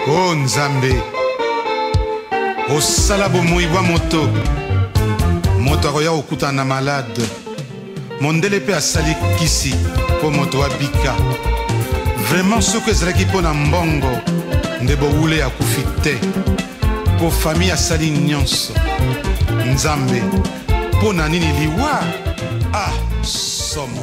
Oh Nzambe, osala bomoi bwa moto, moto akoya kokutana malade, mondele pe asali kisi po moto abika. Vraiment soki ezalaki mpo na mbongo nde bowule akufi te, po famille asali nyonso. Nzambe, po na nini liwa? Ah, somo.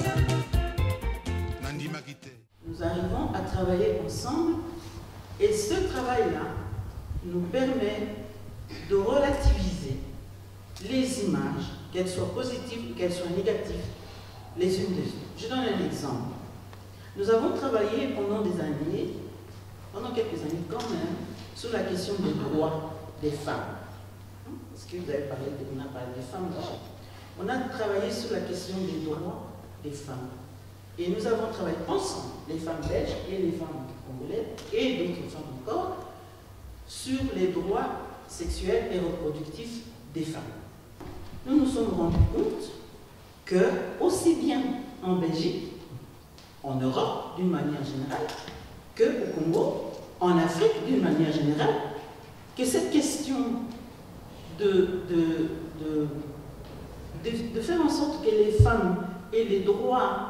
Nous arrivons à travailler ensemble et ce travail-là nous permet de relativiser les images, qu'elles soient positives ou qu'elles soient négatives, les unes des autres. Je donne un exemple. Nous avons travaillé pendant des années, pendant quelques années quand même, sur la question des droits des femmes. Parce que vous avez parlé, on a parlé des femmes. On a travaillé sur la question des droits des femmes. Et nous avons travaillé ensemble, les femmes belges et les femmes congolaises et d'autres femmes encore, sur les droits sexuels et reproductifs des femmes. Nous nous sommes rendus compte que, aussi bien en Belgique, en Europe d'une manière générale, qu'au Congo, en Afrique d'une manière générale, que cette question de faire en sorte que les femmes aient les droits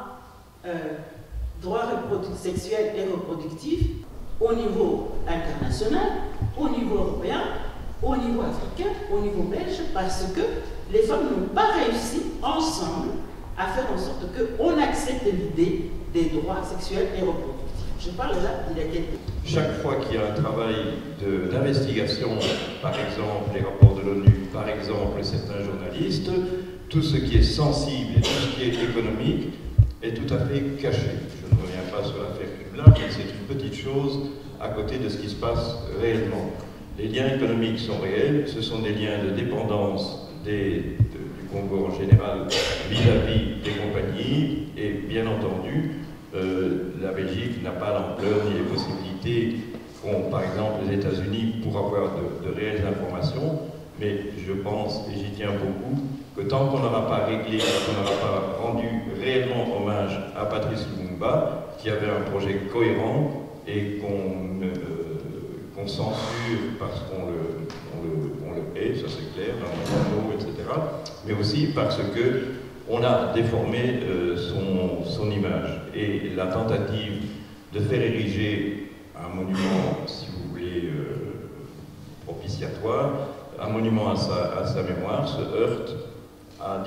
sexuels et reproductifs au niveau international, au niveau européen, au niveau africain, au niveau belge, parce que les femmes n'ont pas réussi ensemble à faire en sorte qu'on accepte l'idée des droits sexuels et reproductifs. Je parle là d'il y a quelques... Chaque fois qu'il y a un travail d'investigation, par exemple les rapports de l'ONU, par exemple certains journalistes, tout ce qui est sensible et tout ce qui est économique est tout à fait caché. Je ne reviens pas sur l'affaire Kubla, mais c'est une petite chose à côté de ce qui se passe réellement. Les liens économiques sont réels, ce sont des liens de dépendance du Congo en général vis-à-vis des compagnies, et bien entendu, la Belgique n'a pas l'ampleur ni les possibilités qu'ont par exemple les États-Unis pour avoir de réelles informations, mais je pense, et j'y tiens beaucoup, que tant qu'on n'aura pas réglé, qu'on n'aura pas rendu réellement hommage à Patrice Lumumba, qui avait un projet cohérent et qu'on censure parce qu'on le hait, ça c'est clair, dans les journaux, etc., mais aussi parce qu'on a déformé son image. Et la tentative de faire ériger un monument, si vous voulez, propitiatoire, un monument à sa mémoire se heurte à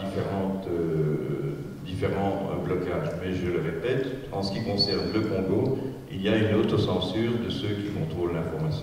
différents blocages. Mais je le répète, en ce qui concerne le Congo, il y a une autocensure de ceux qui contrôlent l'information.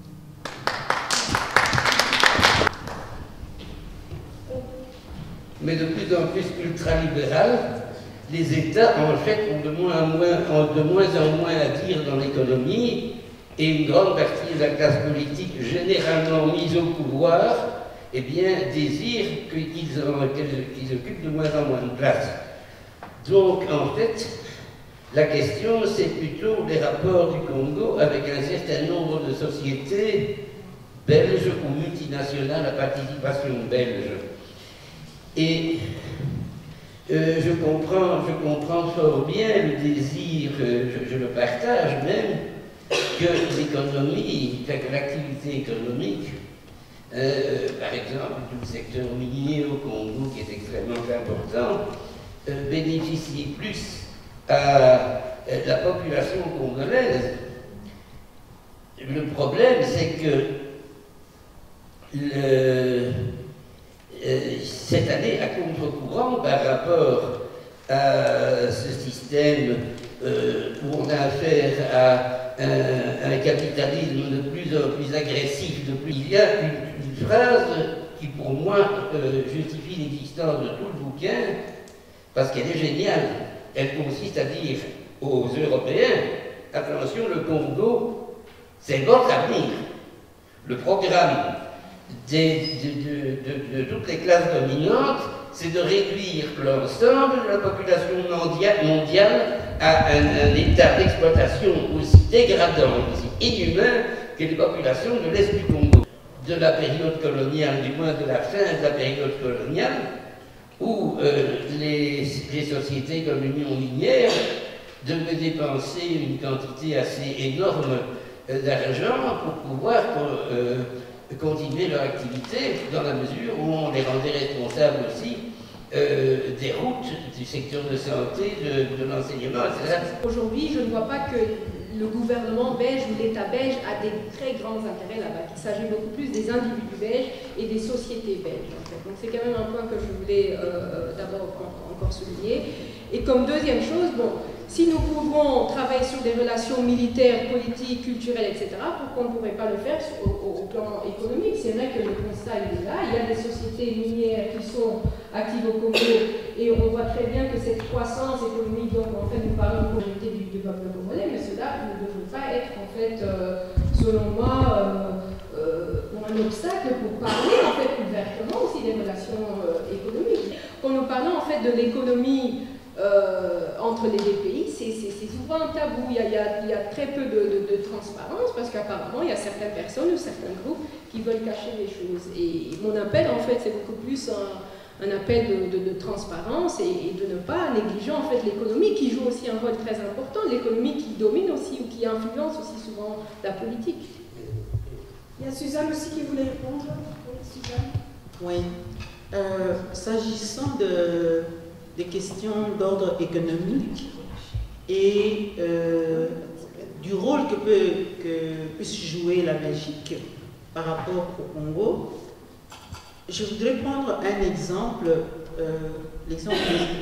Mais de plus en plus ultralibéral, les États, en fait, ont de moins en moins à dire dans l'économie, et une grande partie de la classe politique, généralement mise au pouvoir, eh bien, désire qu'ils occupent de moins en moins de place. Donc, en fait, la question, c'est plutôt les rapports du Congo avec un certain nombre de sociétés belges ou multinationales à participation belge. Et je comprends fort bien le désir, je le partage même, que l'économie, que l'activité économique, par exemple tout le secteur minier au Congo qui est extrêmement important, bénéficie plus à la population congolaise. Le problème, c'est que cette année, à contre-courant par rapport à ce système où on a affaire à un capitalisme de plus en plus agressif, il y a une phrase qui pour moi justifie l'existence de tout le bouquin, parce qu'elle est géniale. Elle consiste à dire aux Européens, attention, le Congo, c'est votre avenir. Le programme de toutes les classes dominantes, c'est de réduire l'ensemble de la population mondiale à un état d'exploitation aussi dégradant, aussi inhumain que les populations de l'Est du Congo. De la période coloniale, du moins de la fin de la période coloniale, où les sociétés comme l'Union minière devaient dépenser une quantité assez énorme d'argent pour pouvoir continuer leur activité dans la mesure où on les rendait responsables aussi des routes du secteur de santé, de l'enseignement, etc. Aujourd'hui, je ne vois pas que le gouvernement belge ou l'État belge a des très grands intérêts là-bas. Il s'agit beaucoup plus des individus belges et des sociétés belges. En fait. Donc c'est quand même un point que je voulais d'abord encore souligner. Et comme deuxième chose, bon, si nous pouvons travailler sur des relations militaires, politiques, culturelles, etc., pourquoi on ne pourrait pas le faire au plan économique? C'est vrai que le constat est là. Il y a des sociétés minières qui sont actives au Congo et on voit très bien que cette croissance économique, donc en fait nous parlons de la communauté du peuple congolais, mais cela ne devrait pas être en fait, selon moi, un obstacle pour parler en fait ouvertement aussi des relations économiques. Quand nous parlons en fait de l'économie entre les deux pays, c'est souvent un tabou. Il y a très peu de transparence parce qu'apparemment il y a certaines personnes ou certains groupes qui veulent cacher les choses. Et mon appel en fait c'est beaucoup plus un appel de transparence et de ne pas négliger en fait l'économie qui joue aussi un rôle très important, l'économie qui domine aussi ou qui influence aussi souvent la politique. Il y a Suzanne aussi qui voulait répondre. Oui, Suzanne. Oui. S'agissant des questions d'ordre économique et du rôle que puisse jouer la Belgique par rapport au Congo, je voudrais prendre un exemple, l'exemple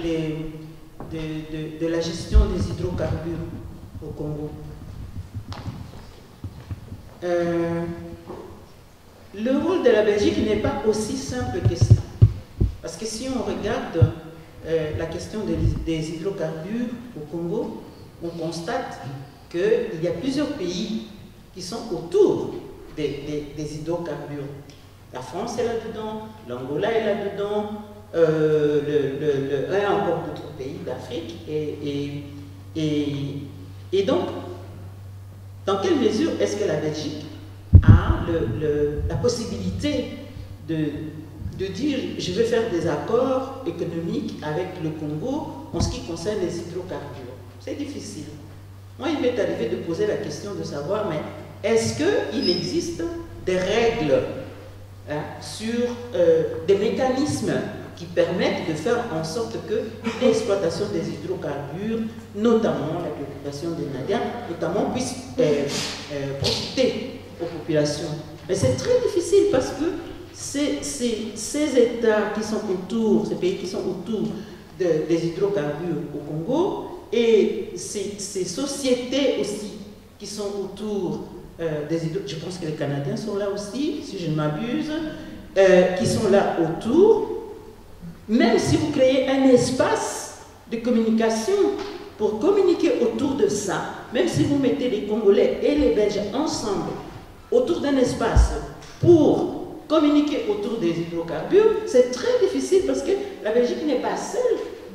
de la gestion des hydrocarbures au Congo. Le rôle de la Belgique n'est pas aussi simple que ça. Parce que si on regarde la question des hydrocarbures au Congo, on constate qu'il y a plusieurs pays qui sont autour des hydrocarbures. La France est là-dedans, l'Angola est là-dedans, encore d'autres pays d'Afrique. Et donc, dans quelle mesure est-ce que la Belgique a la possibilité de dire je vais faire des accords économiques avec le Congo en ce qui concerne les hydrocarbures? C'est difficile. Moi, il m'est arrivé de poser la question de savoir, mais est-ce qu'il existe des règles sur des mécanismes qui permettent de faire en sorte que l'exploitation des hydrocarbures, notamment la préoccupation des Nadiens, notamment puisse profiter aux populations. Mais c'est très difficile parce que ces États qui sont autour, ces pays qui sont autour des hydrocarbures au Congo et ces sociétés aussi qui sont autour des hydrocarbures, je pense que les Canadiens sont là aussi, si je ne m'abuse, qui sont là autour, même si vous créez un espace de communication pour communiquer autour de ça, même si vous mettez les Congolais et les Belges ensemble autour d'un espace pour communiquer autour des hydrocarbures, c'est très difficile parce que la Belgique n'est pas seule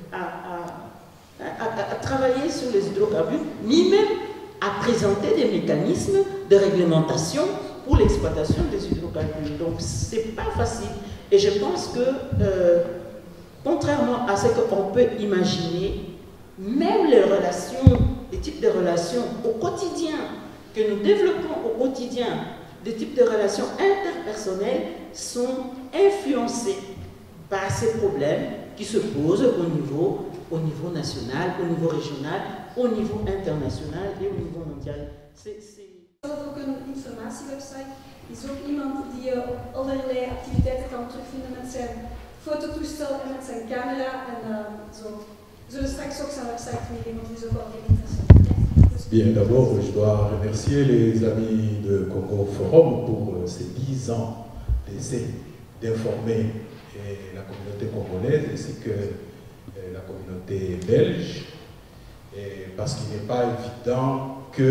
à travailler sur les hydrocarbures, ni même à présenter des mécanismes de réglementation pour l'exploitation des hydrocarbures. Donc, c'est pas facile. Et je pense que, contrairement à ce qu'on peut imaginer, même les relations, les types de relations au quotidien, que nous développons au quotidien, des types de relations interpersonnelles sont influencés par ces problèmes qui se posent au niveau national, au niveau régional, au niveau international et au niveau mondial. Er ook een informatiewebsite. Is ook iemand die je op allerlei activiteiten kan terugvinden met zijn fototoestel en met zijn camera. En zo. We zullen straks ook zijn website meegeven, want die is ook wel heel interessant. Bien, d'abord, je dois remercier les amis de Congo Forum pour ces 10 ans d'essai d'informer la communauté congolaise ainsi que la communauté belge, parce qu'il n'est pas évident que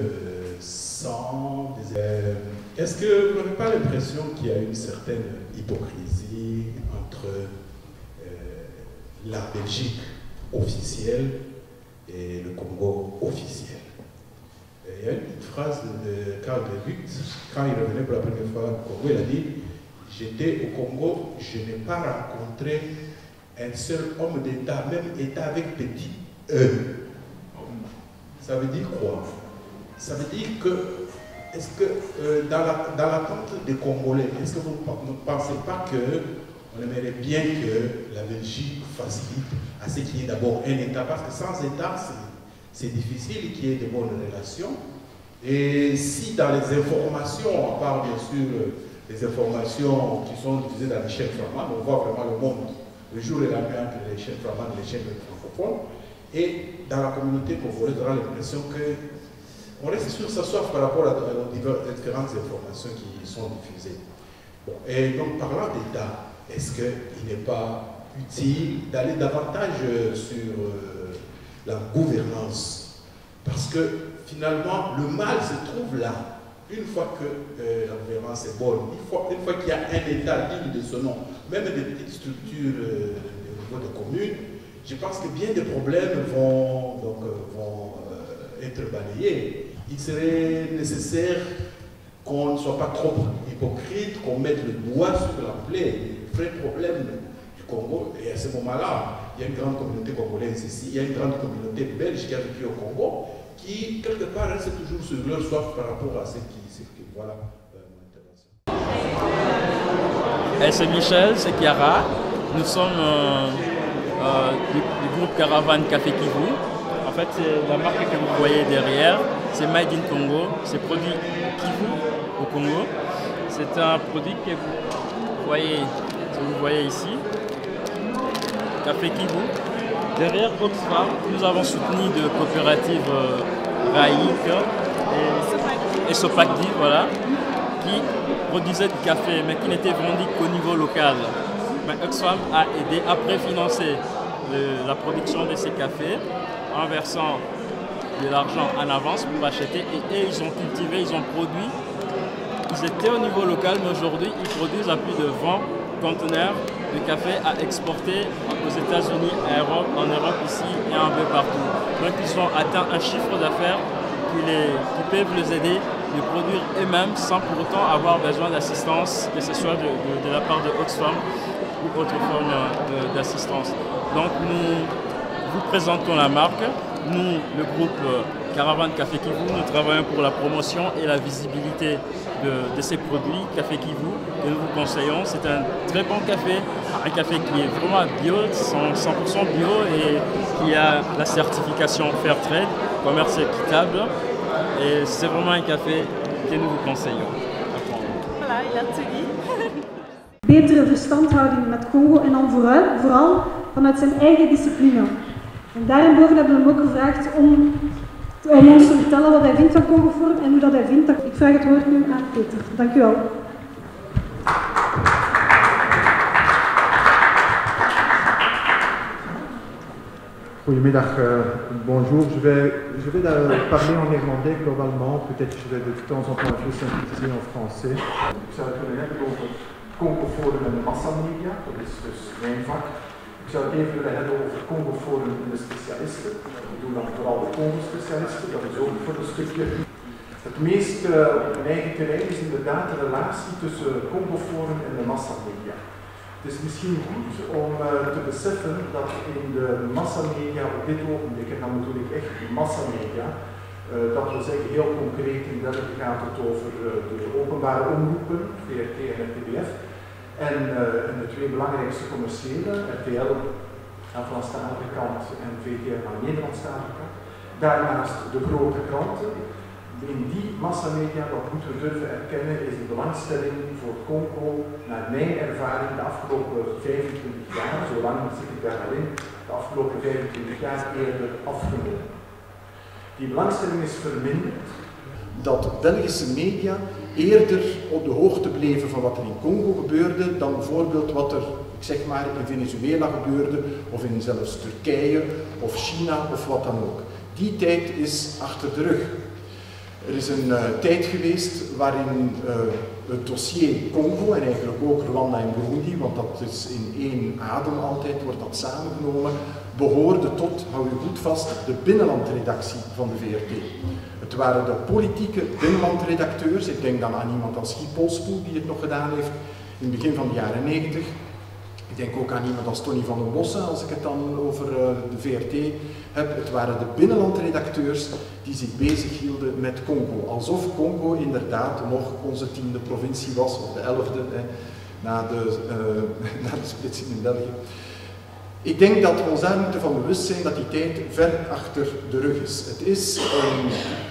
sans des... Est-ce que vous n'avez pas l'impression qu'il y a une certaine hypocrisie entre la Belgique officielle et le Congo officiel? Il y a une petite phrase de Karl de Gucht, quand il revenait pour la première fois au Congo, il a dit « J'étais au Congo, je n'ai pas rencontré un seul homme d'État, même État avec petit E. » Ça veut dire quoi? Ça veut dire que, est-ce que dans l'attente des Congolais, est-ce que vous ne pensez pas qu'on aimerait bien que la Belgique facilite à ce qu'il y ait d'abord un État, parce que sans État, c'est difficile qu'il y ait de bonnes relations. Et si dans les informations, à part bien sûr les informations qui sont diffusées dans les chaînes flamandes, on voit vraiment le monde, le jour et la nuit entre les chaînes flamandes et les chaînes francophones, et dans la communauté congolaise, on a l'impression qu'on reste sur sa soif par rapport aux différentes informations qui sont diffusées. Bon, et donc parlant d'État, est-ce qu'il n'est pas utile d'aller davantage sur la gouvernance? Parce que finalement, le mal se trouve là. Une fois que la gouvernance est bonne, une fois qu'il y a un État digne de son nom, même des petites structures au niveau de communes, je pense que bien des problèmes vont être balayés. Il serait nécessaire qu'on ne soit pas trop hypocrite, qu'on mette le doigt sur la plaie, les vrais problèmes du Congo. Et à ce moment-là, il y a une grande communauté congolaise ici, il y a une grande communauté belge qui a vécu au Congo, qui, quelque part, reste toujours sur leur soif par rapport à ce qui voilà mon intervention. C'est Michel, c'est Chiara. Nous sommes du groupe Caravane Café Kivu. En fait, c'est la marque que vous voyez derrière, c'est Made in Congo, c'est produit Kivu au Congo. C'est un produit que vous voyez ici, Café Kivu. Derrière Oxfam, nous avons soutenu de coopératives Raïk et Sopakdi, voilà, qui produisaient du café, mais qui n'étaient vendus qu'au niveau local. Mais Oxfam a aidé à préfinancer la production de ces cafés en versant de l'argent en avance pour acheter. Et ils ont cultivé, ils ont produit. Ils étaient au niveau local, mais aujourd'hui, ils produisent à plus de 20 conteneurs de café à exporter aux États-Unis, en Europe ici et un peu partout. Donc ils ont atteint un chiffre d'affaires qui peuvent les aider de produire eux-mêmes sans pour autant avoir besoin d'assistance, que ce soit de la part de Oxfam ou autre forme d'assistance. Donc nous vous présentons la marque. Nous, le groupe Caravane Café Kivu, nous travaillons pour la promotion et la visibilité de ces produits Café Kivu que nous vous conseillons. C'est un très bon café, un café qui est vraiment bio, 100% bio et qui a la certification Fairtrade, commerce équitable. Et c'est vraiment un café que nous vous conseillons. Voilà, il a tout dit. Betere verstandhouding met Congo en dan vooral vanuit zijn eigen discipline. En daarboven hebben we hem ook gevraagd om ons te vertellen wat hij vindt van Congo Forum en hoe dat hij vindt. Ik vraag het woord nu aan Peter. Dank u wel. Goedemiddag, bonjour. Je vais parler en néerlandais globalement, peut-être je vais de temps en temps even synthétiser en français. Ik zou het willen hebben over Congo Forum en de massamedia, dat is dus mijn vak. Ik zou het even willen hebben over Congo Forum en de specialisten. Ik doe dan vooral de Congo-specialisten, dat is ook voor een stukje. Het meest op mijn eigen terrein is inderdaad de relatie tussen Congo Forum en de massamedia. Het is misschien goed om te beseffen dat in de massamedia op dit ogenblik, en dan bedoel ik echt massamedia, dat wil zeggen heel concreet in België gaat het over de openbare omroepen, VRT en RTBF, en de twee belangrijkste commerciële, RTL aan de Franstalige kant en VTM aan de Nederlandstalige kant. Daarnaast de grote kranten. In die massamedia, dat moeten we durven erkennen, is de belangstelling voor Congo, naar mijn ervaring, de afgelopen 25 jaar, zo lang zit ik daar al in, de afgelopen 25 jaar eerder afgenomen. Die belangstelling is verminderd. Dat Belgische media eerder op de hoogte bleven van wat er in Congo gebeurde, dan bijvoorbeeld wat er, ik zeg maar, in Venezuela gebeurde, of in zelfs Turkije, of China, of wat dan ook. Die tijd is achter de rug. Er is een tijd geweest waarin het dossier Congo en eigenlijk ook Rwanda en Burundi, want dat is in één adem altijd, wordt dat samengenomen, behoorde tot, hou je goed vast, de binnenlandredactie van de VRT. Het waren de politieke binnenlandredacteurs, ik denk dan aan iemand als Guy Polspoel die het nog gedaan heeft in het begin van de jaren 90. Ik denk ook aan iemand als Tony van den Bossen, als ik het dan over de VRT heb. Het waren de binnenlandredacteurs die zich bezighielden met Congo. Alsof Congo inderdaad nog onze 10e provincie was, of de 11e, na de splitsing in België. Ik denk dat we ons daar moeten van bewust zijn dat die tijd ver achter de rug is. Het is een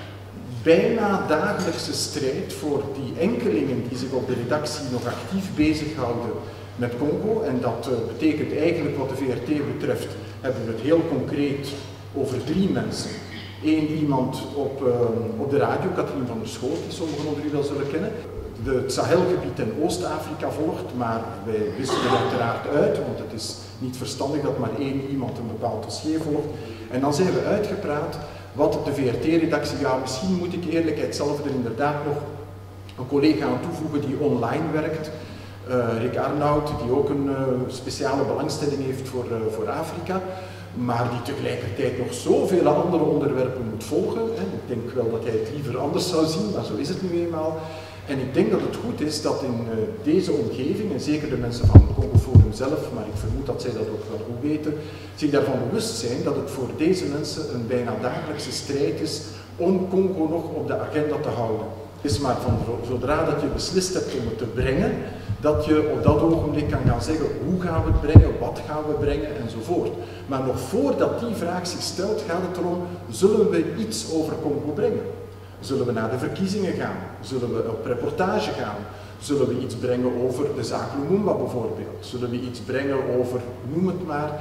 bijna dagelijkse strijd voor die enkelingen die zich op de redactie nog actief bezighouden met Congo. En dat betekent eigenlijk, wat de VRT betreft, hebben we het heel concreet over 3 mensen. 1 iemand op de radio, Katrien van der Schoot, die sommigen onder u wel zullen kennen. Het Sahelgebied en Oost-Afrika volgt, maar wij wisselen uiteraard uit, want het is niet verstandig dat maar 1 iemand een bepaald dossier volgt. En dan zijn we uitgepraat wat de VRT-redactie, ja, misschien moet ik eerlijkheidshalve er inderdaad nog een collega aan toevoegen die online werkt, Rick Arnoud, die ook een speciale belangstelling heeft voor Afrika, maar die tegelijkertijd nog zoveel andere onderwerpen moet volgen. Ik denk wel dat hij het liever anders zou zien, maar zo is het nu eenmaal. En ik denk dat het goed is dat in deze omgeving, en zeker de mensen van Congo Forum zelf, maar ik vermoed dat zij dat ook wel goed weten, zich daarvan bewust zijn dat het voor deze mensen een bijna dagelijkse strijd is om Congo nog op de agenda te houden. Het is maar van zodra dat je beslist hebt om het te brengen, dat je op dat ogenblik kan gaan zeggen hoe gaan we het brengen, wat gaan we brengen enzovoort. Maar nog voordat die vraag zich stelt, gaat het erom, zullen we iets over Congo brengen? Zullen we naar de verkiezingen gaan? Zullen we op reportage gaan? Zullen we iets brengen over de zaak Lumumba bijvoorbeeld? Zullen we iets brengen over, noem het maar.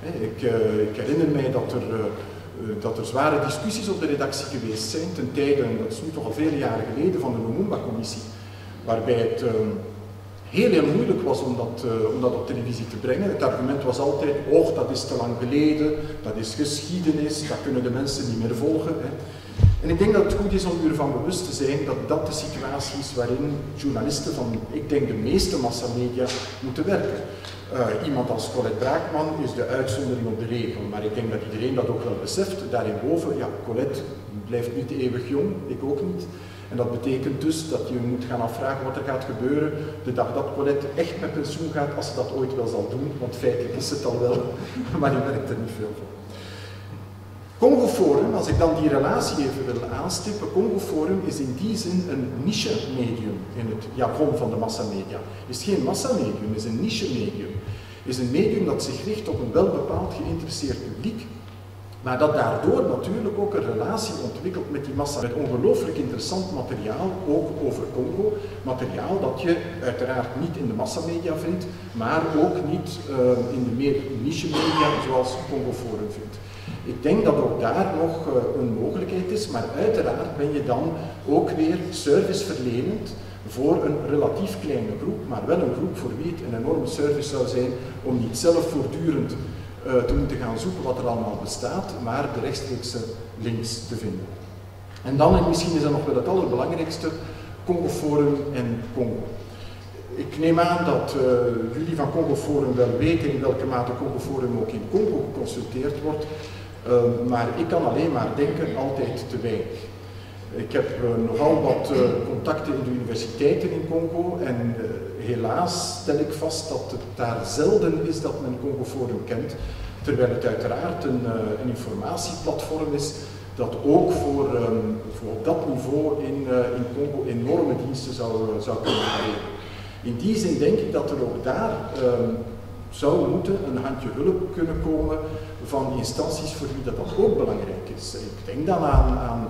Ik herinner mij dat er zware discussies op de redactie geweest zijn ten tijde, en dat is nu toch al vele jaren geleden, van de Lumumba-commissie, waarbij het heel moeilijk was om dat op televisie te brengen. Het argument was altijd, oh, dat is te lang geleden, dat is geschiedenis, dat kunnen de mensen niet meer volgen. En ik denk dat het goed is om u ervan bewust te zijn dat dat de situatie is waarin journalisten van, ik denk, de meeste massamedia moeten werken. Iemand als Colette Braakman is de uitzondering op de regel, maar ik denk dat iedereen dat ook wel beseft. Daarboven, ja, Colette blijft niet eeuwig jong, ik ook niet. En dat betekent dus dat je moet gaan afvragen wat er gaat gebeuren de dag dat Colette echt met pensioen gaat, als ze dat ooit wel zal doen, want feitelijk is het al wel, maar die werkt er niet veel voor. Congo Forum, als ik dan die relatie even wil aanstippen, Congo Forum is in die zin een niche-medium in het jargon van de massamedia. Het is geen massamedium, het is een niche-medium. Het is een medium dat zich richt op een wel bepaald geïnteresseerd publiek, maar dat daardoor natuurlijk ook een relatie ontwikkelt met die massa. Met ongelooflijk interessant materiaal, ook over Congo. Materiaal dat je uiteraard niet in de massamedia vindt, maar ook niet in de meer niche-media zoals Congo Forum vindt. Ik denk dat ook daar nog een mogelijkheid is, maar uiteraard ben je dan ook weer serviceverlenend voor een relatief kleine groep, maar wel een groep voor wie het een enorme service zou zijn om niet zelf voortdurend te moeten gaan zoeken wat er allemaal bestaat, maar de rechtstreekse links te vinden. En dan, en misschien is dat nog wel het allerbelangrijkste, Congo Forum en Congo. Ik neem aan dat jullie van Congo Forum wel weten in welke mate Congo Forum ook in Congo geconsulteerd wordt, maar ik kan alleen maar denken, altijd te weinig. Ik heb nogal wat contacten in de universiteiten in Congo en helaas stel ik vast dat het daar zelden is dat men Congo Forum kent, terwijl het uiteraard een informatieplatform is dat ook voor op dat niveau in Congo enorme diensten zou kunnen verlenen. In die zin denk ik dat er ook daar zou moeten een handje hulp kunnen komen van instanties voor wie dat ook belangrijk is. Ik denk dan aan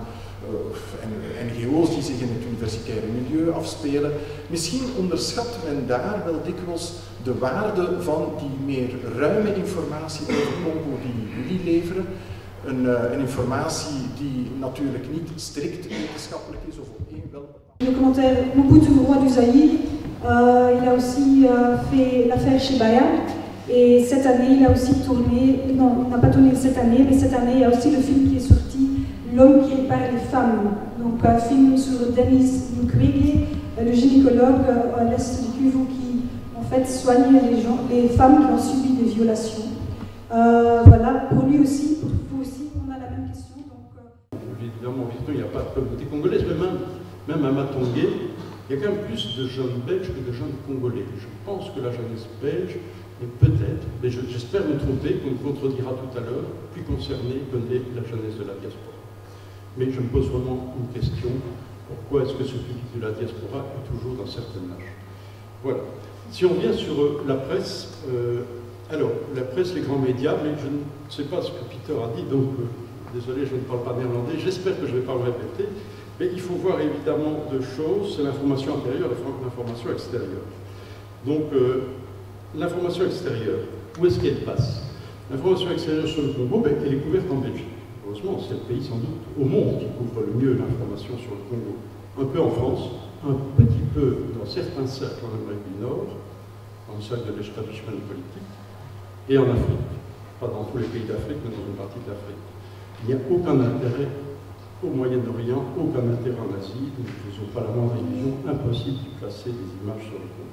NGO's die zich in het universitaire milieu afspelen. Misschien onderschat men daar wel dikwijls de waarde van die meer ruime informatie over Congo die jullie leveren. Een informatie die natuurlijk niet strikt wetenschappelijk is of op één wel. Documentaire Mobutu, roi du Zaïre. Il a aussi fait l'affaire Chebaya. Et cette année, il a aussi tourné, non, il n'a pas tourné cette année, mais cette année, il y a aussi le film qui est sorti, L'homme qui répare les femmes. Donc un film sur Denis Mukwege, le gynécologue à l'est du Kivu qui, en fait, soigne les femmes qui ont subi des violations. Voilà, pour lui aussi, pour vous aussi, on a la même question. Évidemment, il n'y a pas de communauté congolaise, mais même à Matongé, il y a quand même plus de jeunes belges que de jeunes congolais. Je pense que la jeunesse belge Et peut-être, mais j'espère me tromper, qu'on me contredira tout à l'heure, plus concerné que n'est la jeunesse de la diaspora. Mais je me pose vraiment une question, pourquoi est-ce que ce public de la diaspora est toujours d'un certain âge? Voilà. Si on vient sur la presse, alors, la presse, les grands médias, mais je ne sais pas ce que Peter a dit, donc désolé, je ne parle pas néerlandais, j'espère que je ne vais pas le répéter, mais il faut voir évidemment deux choses, c'est l'information intérieure et l'information extérieure. Donc, l'information extérieure, où est-ce qu'elle passe? L'information extérieure sur le Congo, ben, elle est couverte en Belgique. Heureusement, c'est le pays sans doute au monde qui couvre le mieux l'information sur le Congo. Un peu en France, un petit peu dans certains cercles en Amérique du Nord, dans le cercle de l'establishment politique, et en Afrique. Pas dans tous les pays d'Afrique, mais dans une partie de l'Afrique. Il n'y a aucun intérêt au Moyen-Orient, aucun intérêt en Asie, nous ne faisons pas la moindre illusion, impossible de placer des images sur le Congo.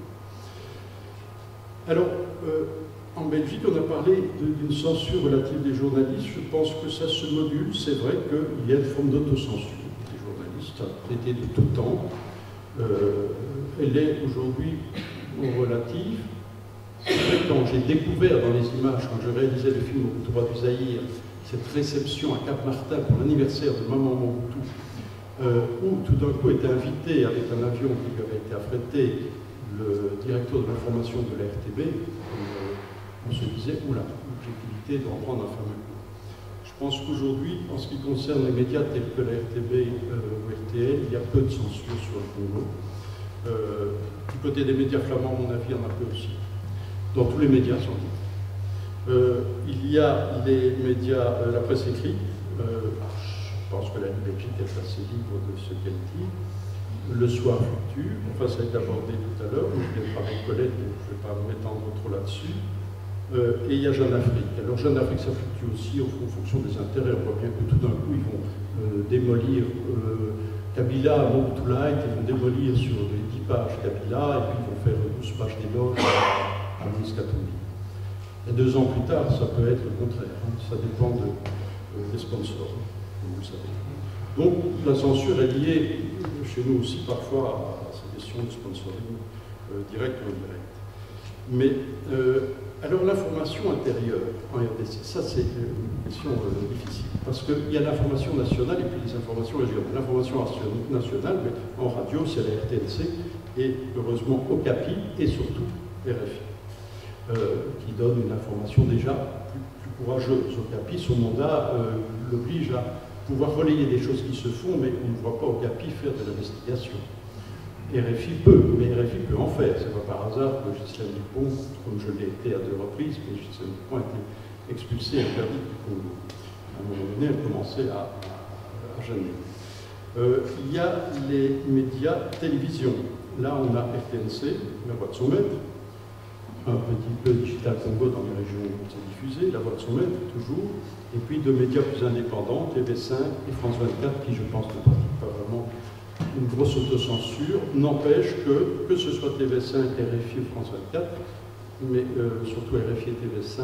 Alors, en Belgique, on a parlé d'une censure relative des journalistes. Je pense que ça se module. C'est vrai qu'il y a une forme d'autocensure des journalistes, traitée de tout temps. Elle est aujourd'hui relative. Quand j'ai découvert dans les images, quand je réalisais le film Au droit du Zaïre, cette réception à Cap-Martin pour l'anniversaire de Maman Mobutu, où tout d'un coup était invité avec un avion qui lui avait été affrété le directeur de l'information de la RTB, on se disait, oula, l'objectivité d'en prendre un fameux coup. Je pense qu'aujourd'hui, en ce qui concerne les médias tels que la RTB ou RTL, il y a peu de censure sur le Congo. Du côté des médias flamands, à mon avis, il y en a peu aussi. Dans tous les médias, sans doute. Il y a les médias, la presse écrite. Je pense que la Belgique est assez libre de ce qu'elle dit. Le soir fluctue, enfin ça a été abordé tout à l'heure, je viens de parler de Colette, donc je ne vais pas m'étendre trop là-dessus. Et il y a Jeune Afrique. Alors Jeune Afrique, ça fluctue aussi en fonction des intérêts. On voit bien que tout d'un coup, ils vont démolir Kabila à Mobutu-Light, ils vont démolir sur les 10 pages Kabila, et puis ils vont faire 12 pages d'éloge à Moïse Katumbi. Et 2 ans plus tard, ça peut être le contraire. Hein. Ça dépend des sponsors, vous le savez. Donc la censure est liée chez nous aussi parfois à ces questions de sponsoring direct ou indirect. Mais alors l'information intérieure en RDC, ça c'est une question difficile, parce qu'il y a l'information nationale et puis les informations régionales. L'information nationale, mais en radio, c'est la RTNC, et heureusement Okapi et surtout RFI, qui donne une information déjà plus courageuse. Okapi, son mandat l'oblige à pouvoir relayer des choses qui se font, mais on ne voit pas Okapi faire de l'investigation. RFI peut, mais RFI peut en faire. C'est pas par hasard que Ghislaine Dupont, comme je l'ai été à 2 reprises, mais Ghislaine Dupont a été expulsée, interdite du Congo. À un moment donné, elle commençait à gêner. Il y a les médias télévision. Là, on a RTNC, la voix de son maître, un petit peu Digital Congo dans les régions où c'est diffusé, la voix de son maître, toujours, et puis 2 médias plus indépendants, TV5 et France 24, qui, je pense, ne pratiquent pas vraiment une grosse autocensure, n'empêche que ce soit TV5, RFI ou France 24, mais surtout RFI et TV5,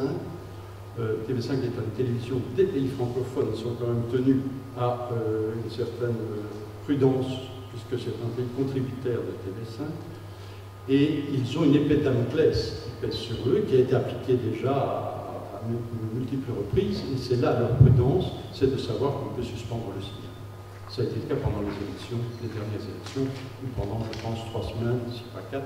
TV5 est une télévision des pays francophones, ils sont quand même tenus à une certaine prudence, puisque c'est un pays contributaire de TV5, et ils ont une épée de Damoclès qui pèse sur eux, qui a été appliquée déjà à multiples reprises, et c'est là leur prudence, c'est de savoir qu'on peut suspendre le signal. Ça a été le cas pendant les élections, les dernières élections, où pendant, je pense, 3 semaines, si pas 4,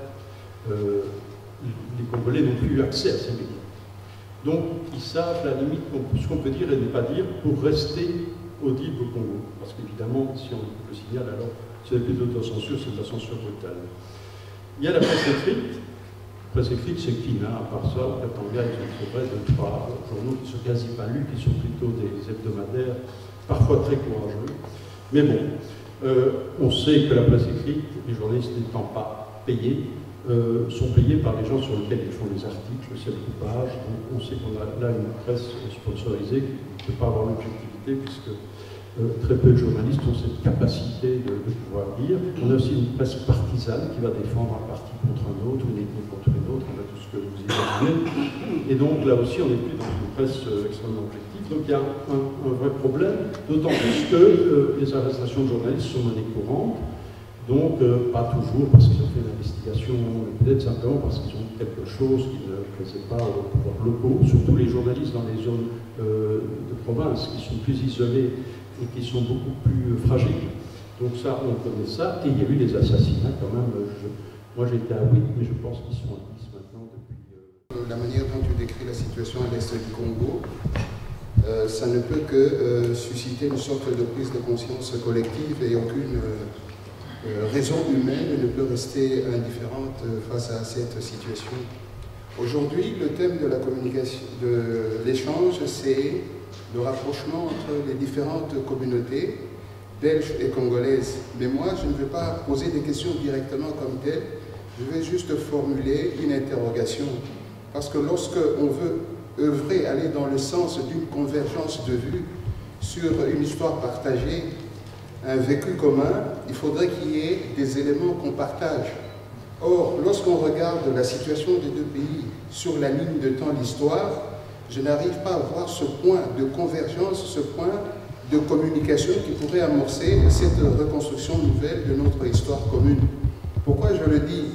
les Congolais n'ont plus eu accès à ces médias. Donc, ils savent la limite, ce qu'on peut dire et ne pas dire, pour rester audible au Congo. Parce qu'évidemment, si on coupe le signal, alors c'est plus d'autocensure, c'est de la censure brutale. Il y a la presse écrite. La presse écrite, c'est qui, hein, à part ça, au Katanga, ils ont trouvé 2-3 journaux qui ne sont quasi pas lus, qui sont plutôt des hebdomadaires, parfois très courageux. Mais bon, on sait que la presse écrite, les journalistes n'étant pas payés, sont payés par les gens sur lesquels ils font les articles, c'est le coupage. On sait qu'on a là une presse sponsorisée qui ne peut pas avoir l'objectivité, puisque très peu de journalistes ont cette capacité de pouvoir lire. On a aussi une presse partisane qui va défendre un parti contre un autre, une ethnie contre une autre, on a tout ce que vous imaginez. Et donc là aussi, on n'est plus dans une presse extrêmement objective. Donc il y a un vrai problème, d'autant plus que les arrestations de journalistes sont monnaie courante. Donc, pas toujours parce qu'ils ont fait une investigation, peut-être simplement parce qu'ils ont quelque chose qui ne plaisait pas aux pouvoirs locaux, surtout les journalistes dans les zones de province qui sont plus isolés et qui sont beaucoup plus fragiles. Donc ça, on connaît ça. Et il y a eu des assassinats quand même. Moi, j'étais à 8, mais je pense qu'ils sont à 10 maintenant depuis... La manière dont tu décris la situation à l'est du Congo, ça ne peut que susciter une sorte de prise de conscience collective et aucune raison humaine ne peut rester indifférente face à cette situation. Aujourd'hui, le thème de la communication, de l'échange, c'est le rapprochement entre les différentes communautés belges et congolaises. Mais moi, je ne vais pas poser des questions directement comme telles, je vais juste formuler une interrogation. Parce que lorsque on veut œuvrer, aller dans le sens d'une convergence de vues sur une histoire partagée, un vécu commun, il faudrait qu'il y ait des éléments qu'on partage. Or, lorsqu'on regarde la situation des deux pays sur la ligne de temps, l'histoire, je n'arrive pas à voir ce point de convergence, ce point de communication qui pourrait amorcer cette reconstruction nouvelle de notre histoire commune. Pourquoi je le dis?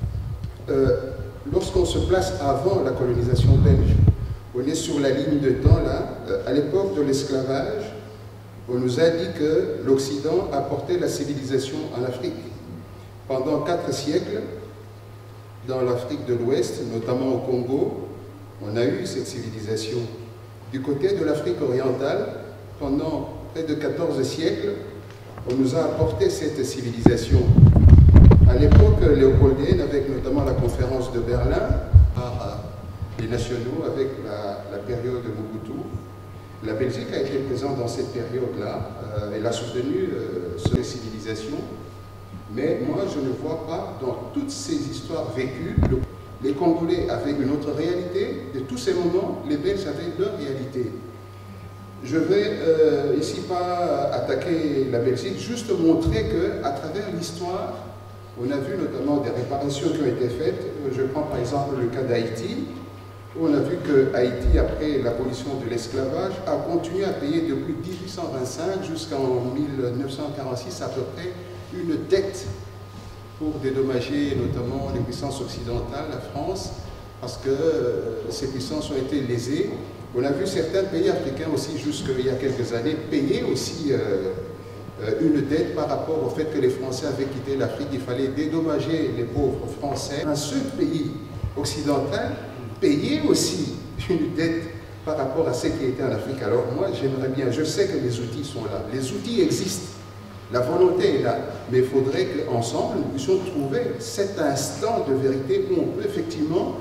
Lorsqu'on se place avant la colonisation belge, on est sur la ligne de temps là, à l'époque de l'esclavage, on nous a dit que l'Occident apportait la civilisation en Afrique. Pendant 4 siècles, dans l'Afrique de l'Ouest, notamment au Congo, on a eu cette civilisation. Du côté de l'Afrique orientale, pendant près de 14 siècles, on nous a apporté cette civilisation. À l'époque léopoldienne, avec notamment la conférence de Berlin, par les nationaux, avec la période de Mobutu, la Belgique a été présente dans cette période-là. Elle a soutenu cette civilisation. Mais moi, je ne vois pas dans toutes ces histoires vécues, les Congolais avaient une autre réalité, de tous ces moments, les Belges avaient leur réalité. Je ne vais ici pas attaquer la Belgique, juste montrer qu'à travers l'histoire, on a vu notamment des réparations qui ont été faites. Je prends par exemple le cas d'Haïti, où on a vu que Haïti, après l'abolition de l'esclavage, a continué à payer depuis 1825 jusqu'en 1946 à peu près une dette pour dédommager notamment les puissances occidentales, la France, parce que ces puissances ont été lésées. On a vu certains pays africains aussi, jusqu'il y a quelques années, payer aussi une dette par rapport au fait que les Français avaient quitté l'Afrique. Il fallait dédommager les pauvres Français. Un seul pays occidental payait aussi une dette par rapport à ce qui était en Afrique. Alors moi, j'aimerais bien, je sais que les outils sont là, les outils existent. La volonté est là, mais il faudrait qu'ensemble, nous puissions trouver cet instant de vérité où on peut effectivement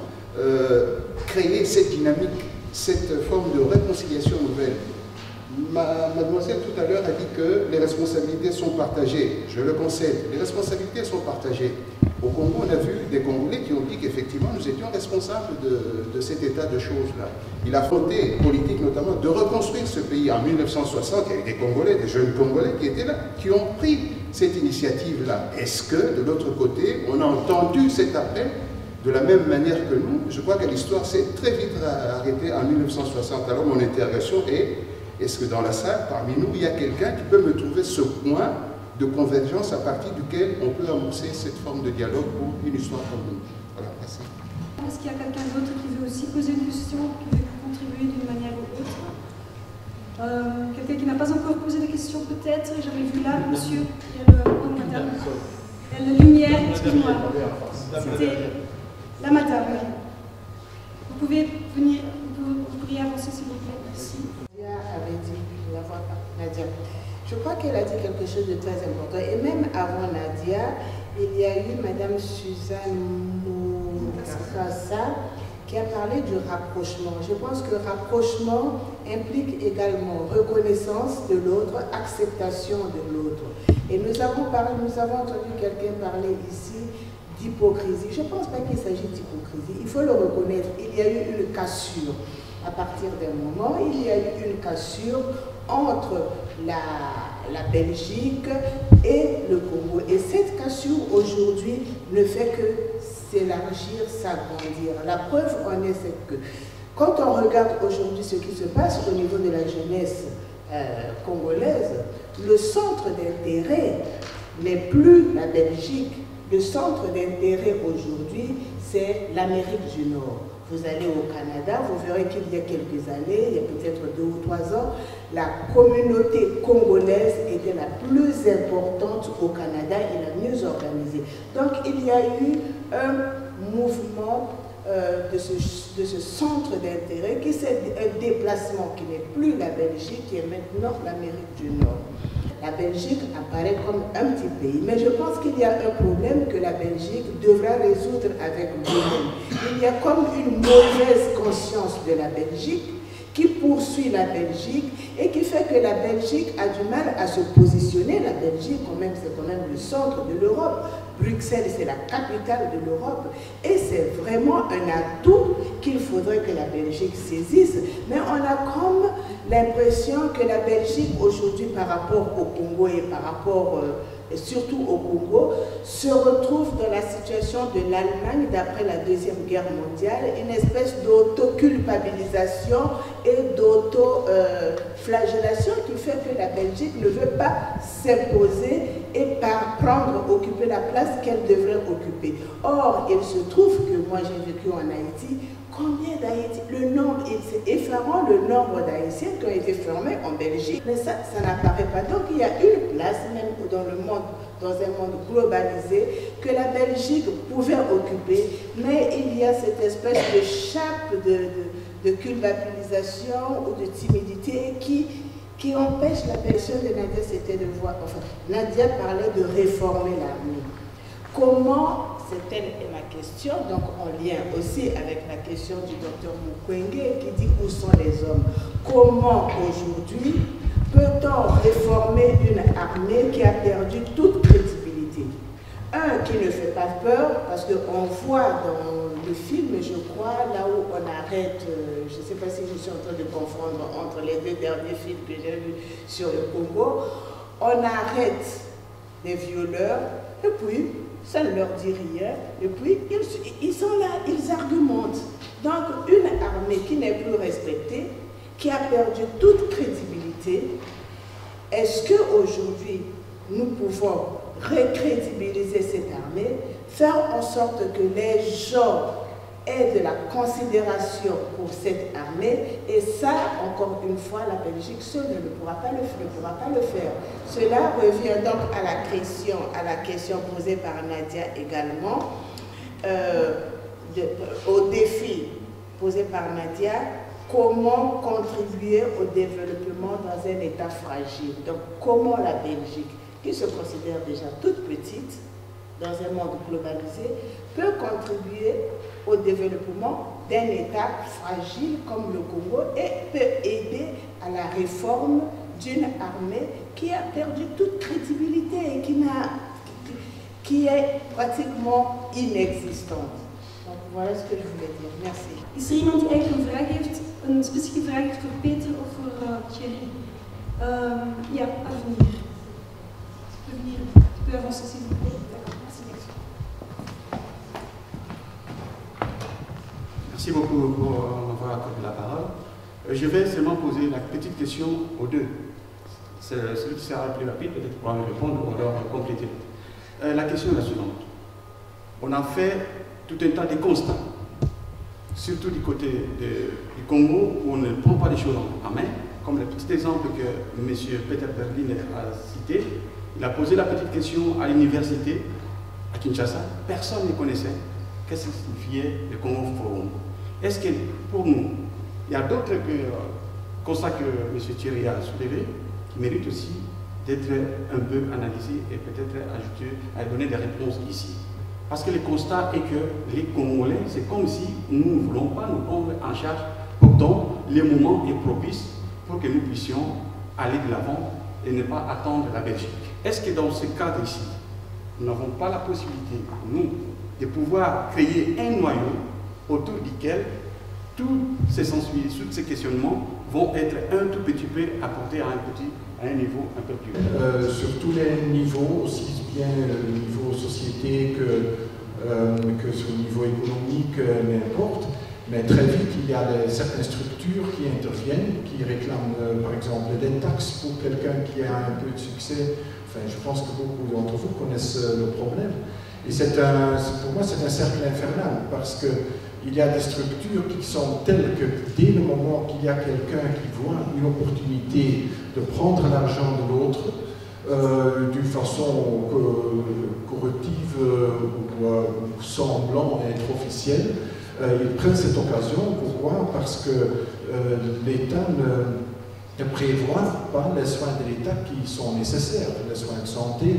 créer cette dynamique, cette forme de réconciliation nouvelle. Mademoiselle tout à l'heure a dit que les responsabilités sont partagées. Je le concède, les responsabilités sont partagées. Au Congo, on a vu des Congolais qui ont dit qu'effectivement, nous étions responsables de cet état de choses-là. Il a fondé politique notamment de reconstruire ce pays. En 1960, il y a eu des Congolais, des jeunes Congolais qui étaient là, qui ont pris cette initiative-là. Est-ce que, de l'autre côté, on a entendu cet appel de la même manière que nous? Je crois que l'histoire s'est très vite arrêtée en 1960. Alors mon interrogation est, est-ce que dans la salle, parmi nous, il y a quelqu'un qui peut me trouver ce point de convergence à partir duquel on peut amorcer cette forme de dialogue pour une histoire commune? Voilà, merci. Est-ce qu'il y a quelqu'un d'autre qui veut aussi poser une question, qui veut contribuer d'une manière ou autre? Quelqu'un qui n'a pas encore posé de questions peut-être? J'avais vu là, monsieur, il y a madame. Il y a la lumière, excuse-moi. C'était la madame, oui. Vous pouvez venir, vous pourriez avancer s'il vous plaît, merci. Nadia avait dit, la voix par Nadia. Je crois qu'elle a dit quelque chose de très important. Et même avant Nadia, il y a eu Madame Suzanne Moukassa qui a parlé du rapprochement. Je pense que rapprochement implique également reconnaissance de l'autre, acceptation de l'autre. Et nous avons entendu quelqu'un parler ici d'hypocrisie. Je ne pense pas qu'il s'agit d'hypocrisie. Il faut le reconnaître. Il y a eu une cassure. À partir d'un moment, il y a eu une cassure entre la Belgique et le Congo. Et cette cassure aujourd'hui ne fait que s'élargir, s'agrandir. La preuve en est que quand on regarde aujourd'hui ce qui se passe au niveau de la jeunesse congolaise, le centre d'intérêt n'est plus la Belgique. Le centre d'intérêt aujourd'hui, c'est l'Amérique du Nord. Vous allez au Canada, vous verrez qu'il y a quelques années, il y a peut-être 2 ou 3 ans, la communauté congolaise était la plus importante au Canada et la mieux organisée. Donc il y a eu un mouvement de ce centre d'intérêt, qui c'est un déplacement qui n'est plus la Belgique, qui est maintenant l'Amérique du Nord. La Belgique apparaît comme un petit pays, mais je pense qu'il y a un problème que la Belgique devra résoudre avec nous-mêmes. Il y a comme une mauvaise conscience de la Belgique qui poursuit la Belgique et qui fait que la Belgique a du mal à se positionner. La Belgique, c'est quand même le centre de l'Europe. Bruxelles, c'est la capitale de l'Europe. Et c'est vraiment un atout qu'il faudrait que la Belgique saisisse. Mais on a comme l'impression que la Belgique, aujourd'hui, par rapport au Congo et par rapport, et surtout au Congo, se retrouve dans la situation de l'Allemagne d'après la Deuxième Guerre mondiale, une espèce d'autoculpabilisation et d'auto-flagellation qui fait que la Belgique ne veut pas s'imposer et occuper la place qu'elle devrait occuper. Or, il se trouve que moi j'ai vécu en Haïti. Combien d'Haïtiens? Le nombre, c'est effarant le nombre d'Haïtiens qui ont été formés en Belgique. Mais ça n'apparaît pas. Donc il y a une place, même dans le monde, dans un monde globalisé, que la Belgique pouvait occuper, mais il y a cette espèce de chape de culpabilisation ou de timidité qui empêche la personne de Nadia, c'était de voir. Enfin, Nadia parlait de réformer l'armée. Comment, c'est elle et ma question, donc en lien aussi avec la question du docteur Mukwege qui dit où sont les hommes. Comment aujourd'hui peut-on réformer une armée qui a perdu toute crédibilité? Un, qui ne fait pas peur, parce qu'on voit dans le film, je crois, là où on arrête, je ne sais pas si je suis en train de confondre entre les 2 derniers films que j'ai vus sur le Congo, on arrête des violeurs, et puis ça ne leur dit rien, et puis ils sont là, ils argumentent. Donc une armée qui n'est plus respectée, qui a perdu toute crédibilité, est-ce qu'aujourd'hui nous pouvons recrédibiliser cette armée, faire en sorte que les gens aient de la considération pour cette armée, et ça, encore une fois, la Belgique seule ne pourra pas le faire. Cela revient donc à la question posée par Nadia également, au défi posé par Nadia, comment contribuer au développement dans un État fragile. Donc, comment la Belgique, qui se considère déjà toute petite, dans un monde globalisé, peut contribuer au développement d'un État fragile comme le Congo et peut aider à la réforme d'une armée qui a perdu toute crédibilité et qui est pratiquement inexistante. Donc voilà ce que je voulais dire. Merci. Is er iemand die eigenlijk een specifieke vraag heeft voor Peter of voor Thierry? Ja, Avenir. Avenir, tu peux avancer s'il vous plaît. Merci beaucoup pour m'avoir accordé la parole. Je vais seulement poser la petite question aux deux. Celui qui sera le plus rapide peut-être pourra me répondre ou alors compléter. La question est la suivante. On a fait tout un tas de constats, surtout du côté du Congo, où on ne prend pas les choses en main, comme le petit exemple que M. Peter Berlin a cité. Il a posé la petite question à l'université, à Kinshasa. Personne ne connaissait qu'est-ce que signifiait le Congo Forum. Est-ce que pour nous, il y a d'autres constats que M. Thierry a soulevés qui méritent aussi d'être un peu analysés et peut-être ajoutés à donner des réponses ici? Parce que le constat est que les Congolais, c'est comme si nous ne voulons pas nous prendre en charge. Pourtant, le moment est propice pour que nous puissions aller de l'avant et ne pas attendre la Belgique. Est-ce que dans ce cadre ici, nous n'avons pas la possibilité, nous, de pouvoir créer un noyau autour duquel tous ces questionnements vont être un tout petit peu apportés à un niveau un peu plus haut. Sur tous les niveaux, aussi bien le niveau société que sur le niveau économique, n'importe. Mais très vite, il y a certaines structures qui interviennent, qui réclament par exemple des taxes pour quelqu'un qui a un peu de succès Enfin, je pense que beaucoup d'entre vous connaissent le problème. Et pour moi, c'est un cercle infernal, parce qu'il y a des structures qui sont telles que dès le moment qu'il y a quelqu'un qui voit une opportunité de prendre l'argent de l'autre, d'une façon corrective ou semblant être officielle, ils prennent cette occasion. Pourquoi? Parce que l'État ne prévoit pas les soins de l'État qui sont nécessaires, les soins de santé,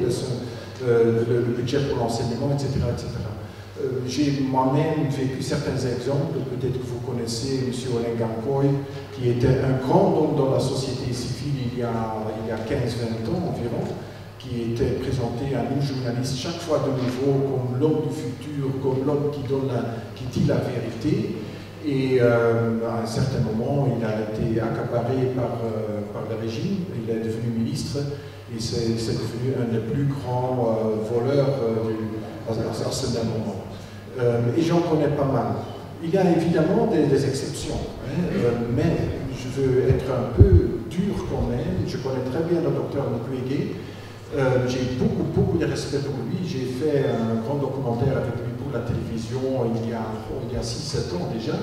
le budget pour l'enseignement, etc. etc. J'ai moi-même vécu certains exemples, peut-être que vous connaissez M. Olengankoy, qui était un grand homme dans la société civile il y a 15-20 ans environ, qui était présenté à nous journalistes chaque fois de nouveau comme l'homme du futur, comme l'homme qui dit la vérité. Et à un certain moment, il a été accaparé par le régime, il est devenu ministre, et c'est devenu un des plus grands voleurs à ce moment. Et j'en connais pas mal. Il y a évidemment des exceptions, hein, mais je veux être un peu dur quand même. Je connais très bien le docteur Mukwege. J'ai beaucoup de respect pour lui. J'ai fait un grand documentaire avec lui pour la télévision il y a 6-7 ans déjà.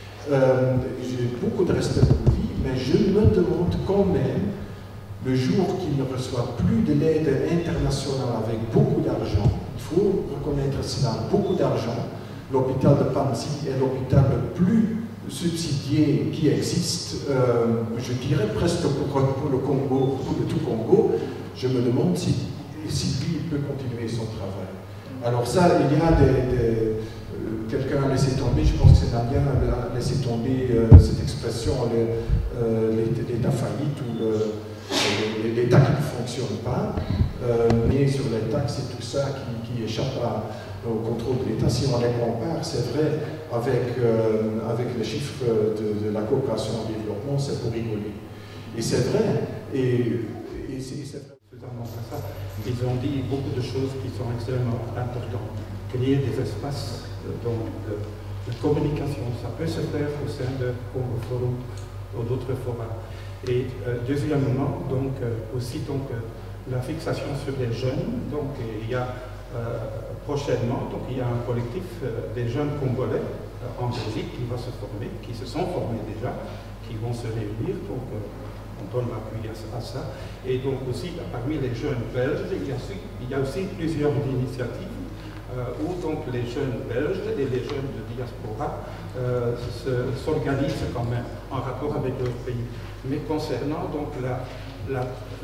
J'ai beaucoup de respect pour lui, mais je me demande quand même, le jour qu'il ne reçoit plus de l'aide internationale avec beaucoup d'argent, il faut reconnaître cela, beaucoup d'argent. L'hôpital de Panzi est l'hôpital le plus subsidié qui existe, je dirais presque pour le Congo, pour le tout Congo. Je me demande si lui peut continuer son travail. Alors ça, il y a quelqu'un a laissé tomber, je pense que c'est Nadia a laissé tomber cette expression, l'État faillite ou l'État qui ne fonctionne pas, mais sur les taxes et tout ça qui échappe au contrôle de l'État. Si on les compare, c'est vrai, avec les chiffres de la coopération au développement, c'est pour rigoler. Et c'est vrai, et c'est vrai. Ils ont dit beaucoup de choses qui sont extrêmement importantes. Créer des espaces de communication, ça peut se faire au sein de Congo Forum ou d'autres forums. Et deuxièmement, aussi la fixation sur les jeunes. Donc il y a prochainement, il y a un collectif des jeunes Congolais en Belgique qui va se former, qui se sont formés déjà, qui vont se réunir. On donne l'appui à ça. Et donc aussi, parmi les jeunes belges, il y a aussi plusieurs initiatives où donc les jeunes belges et les jeunes de diaspora s'organisent quand même en rapport avec leur pays. Mais concernant donc la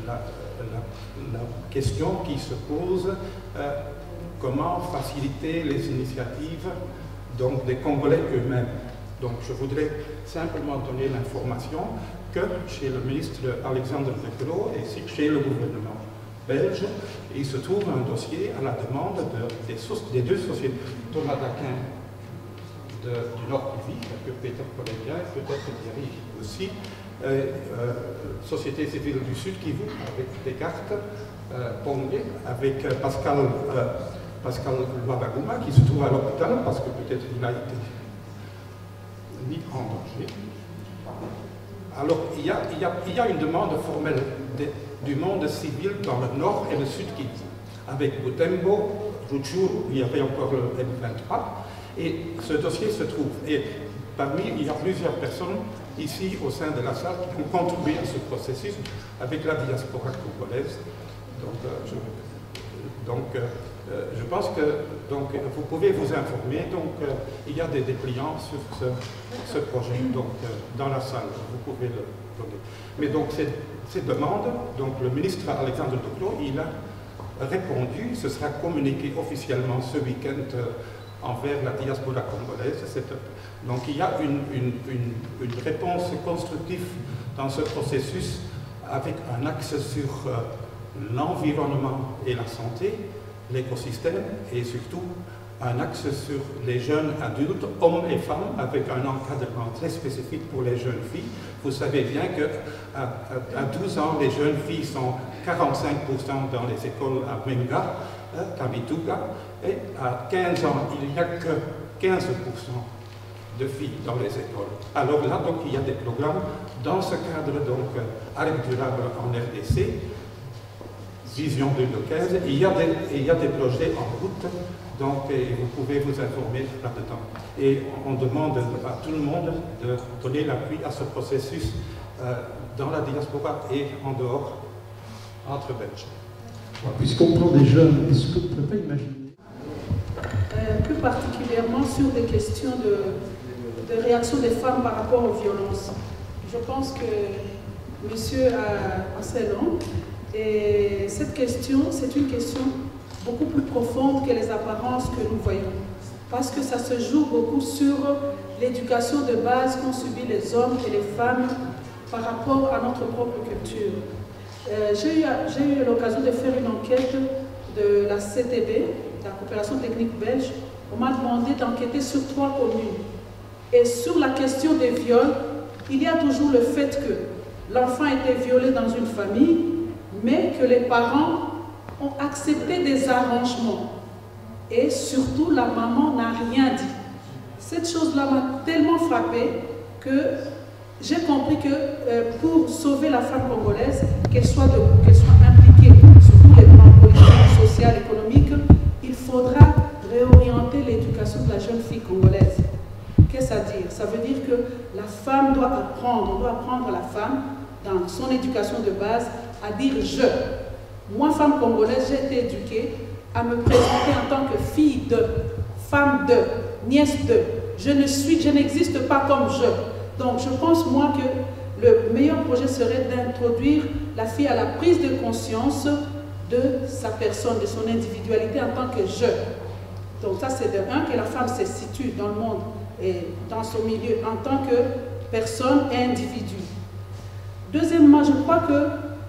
question qui se pose, comment faciliter les initiatives donc, des Congolais eux-mêmes. Donc je voudrais simplement donner l'information que chez le ministre Alexandre De Croo et chez le gouvernement belge, il se trouve un dossier à la demande des deux sociétés, Thomas Daquin du Nord Kivu, que Peter Collegia et peut-être Thierry aussi, Société civile du Sud Kivu, avec Descartes, Pongé, avec Pascal Wabaguma, qui se trouve à l'hôpital parce que peut-être il a été mis en danger. Alors, il y a une demande formelle du monde civil dans le nord et le sud Kivu, avec Butembo, Rutshuru, il y avait encore le M23, et ce dossier se trouve. Et il y a plusieurs personnes ici au sein de la salle qui ont contribué à ce processus avec la diaspora congolaise. Je pense que vous pouvez vous informer. Il y a des dépliants sur ce projet dans la salle. Vous pouvez le donner. Mais donc ces demandes, le ministre Alexandre De Croo, il a répondu. Ce sera communiqué officiellement ce week-end envers la diaspora congolaise. Donc il y a une réponse constructive dans ce processus avec un axe sur l'environnement et la santé, l'écosystème et surtout un axe sur les jeunes adultes, hommes et femmes, avec un encadrement très spécifique pour les jeunes filles. Vous savez bien qu'à 12 ans, les jeunes filles sont 45% dans les écoles à Menga, Kamituga, et à 15 ans, il n'y a que 15% de filles dans les écoles. Alors là, il y a des programmes dans ce cadre, Arc durable en RDC, Vision 2015. Et il y a des projets en route, donc vous pouvez vous informer là-dedans. Et on demande à tout le monde de donner l'appui à ce processus dans la diaspora et en dehors, entre Belges. Puisqu'on prend des jeunes, est-ce que vous ne pouvez pas imaginer plus particulièrement sur des questions de réaction des femmes par rapport aux violences. Je pense que monsieur a assez long et cette question, c'est une question beaucoup plus profonde que les apparences que nous voyons. Parce que ça se joue beaucoup sur l'éducation de base qu'ont subi les hommes et les femmes par rapport à notre propre culture. J'ai eu l'occasion de faire une enquête de la CTB, la coopération technique belge. On m'a demandé d'enquêter sur 3 communes. Et sur la question des viols, il y a toujours le fait que l'enfant a été violé dans une famille, mais que les parents ont accepté des arrangements. Et surtout, la maman n'a rien dit. Cette chose-là m'a tellement frappée que j'ai compris que pour sauver la femme congolaise, qu'elle soit impliquée sur tous les plans politiques, sociaux, économiques, il faudra réorienter l'éducation de la jeune fille congolaise. Qu'est-ce que ça veut dire? Ça veut dire que la femme doit apprendre, on doit apprendre à la femme, dans son éducation de base, à dire « je ». Moi, femme congolaise, j'ai été éduquée à me présenter en tant que fille de, femme de, nièce de. Je n'existe pas comme je. Donc, je pense, moi, que le meilleur projet serait d'introduire la fille à la prise de conscience de sa personne, de son individualité en tant que je. Donc, ça, c'est de un, que la femme se situe dans le monde et dans son milieu en tant que personne et individu. Deuxièmement, je crois que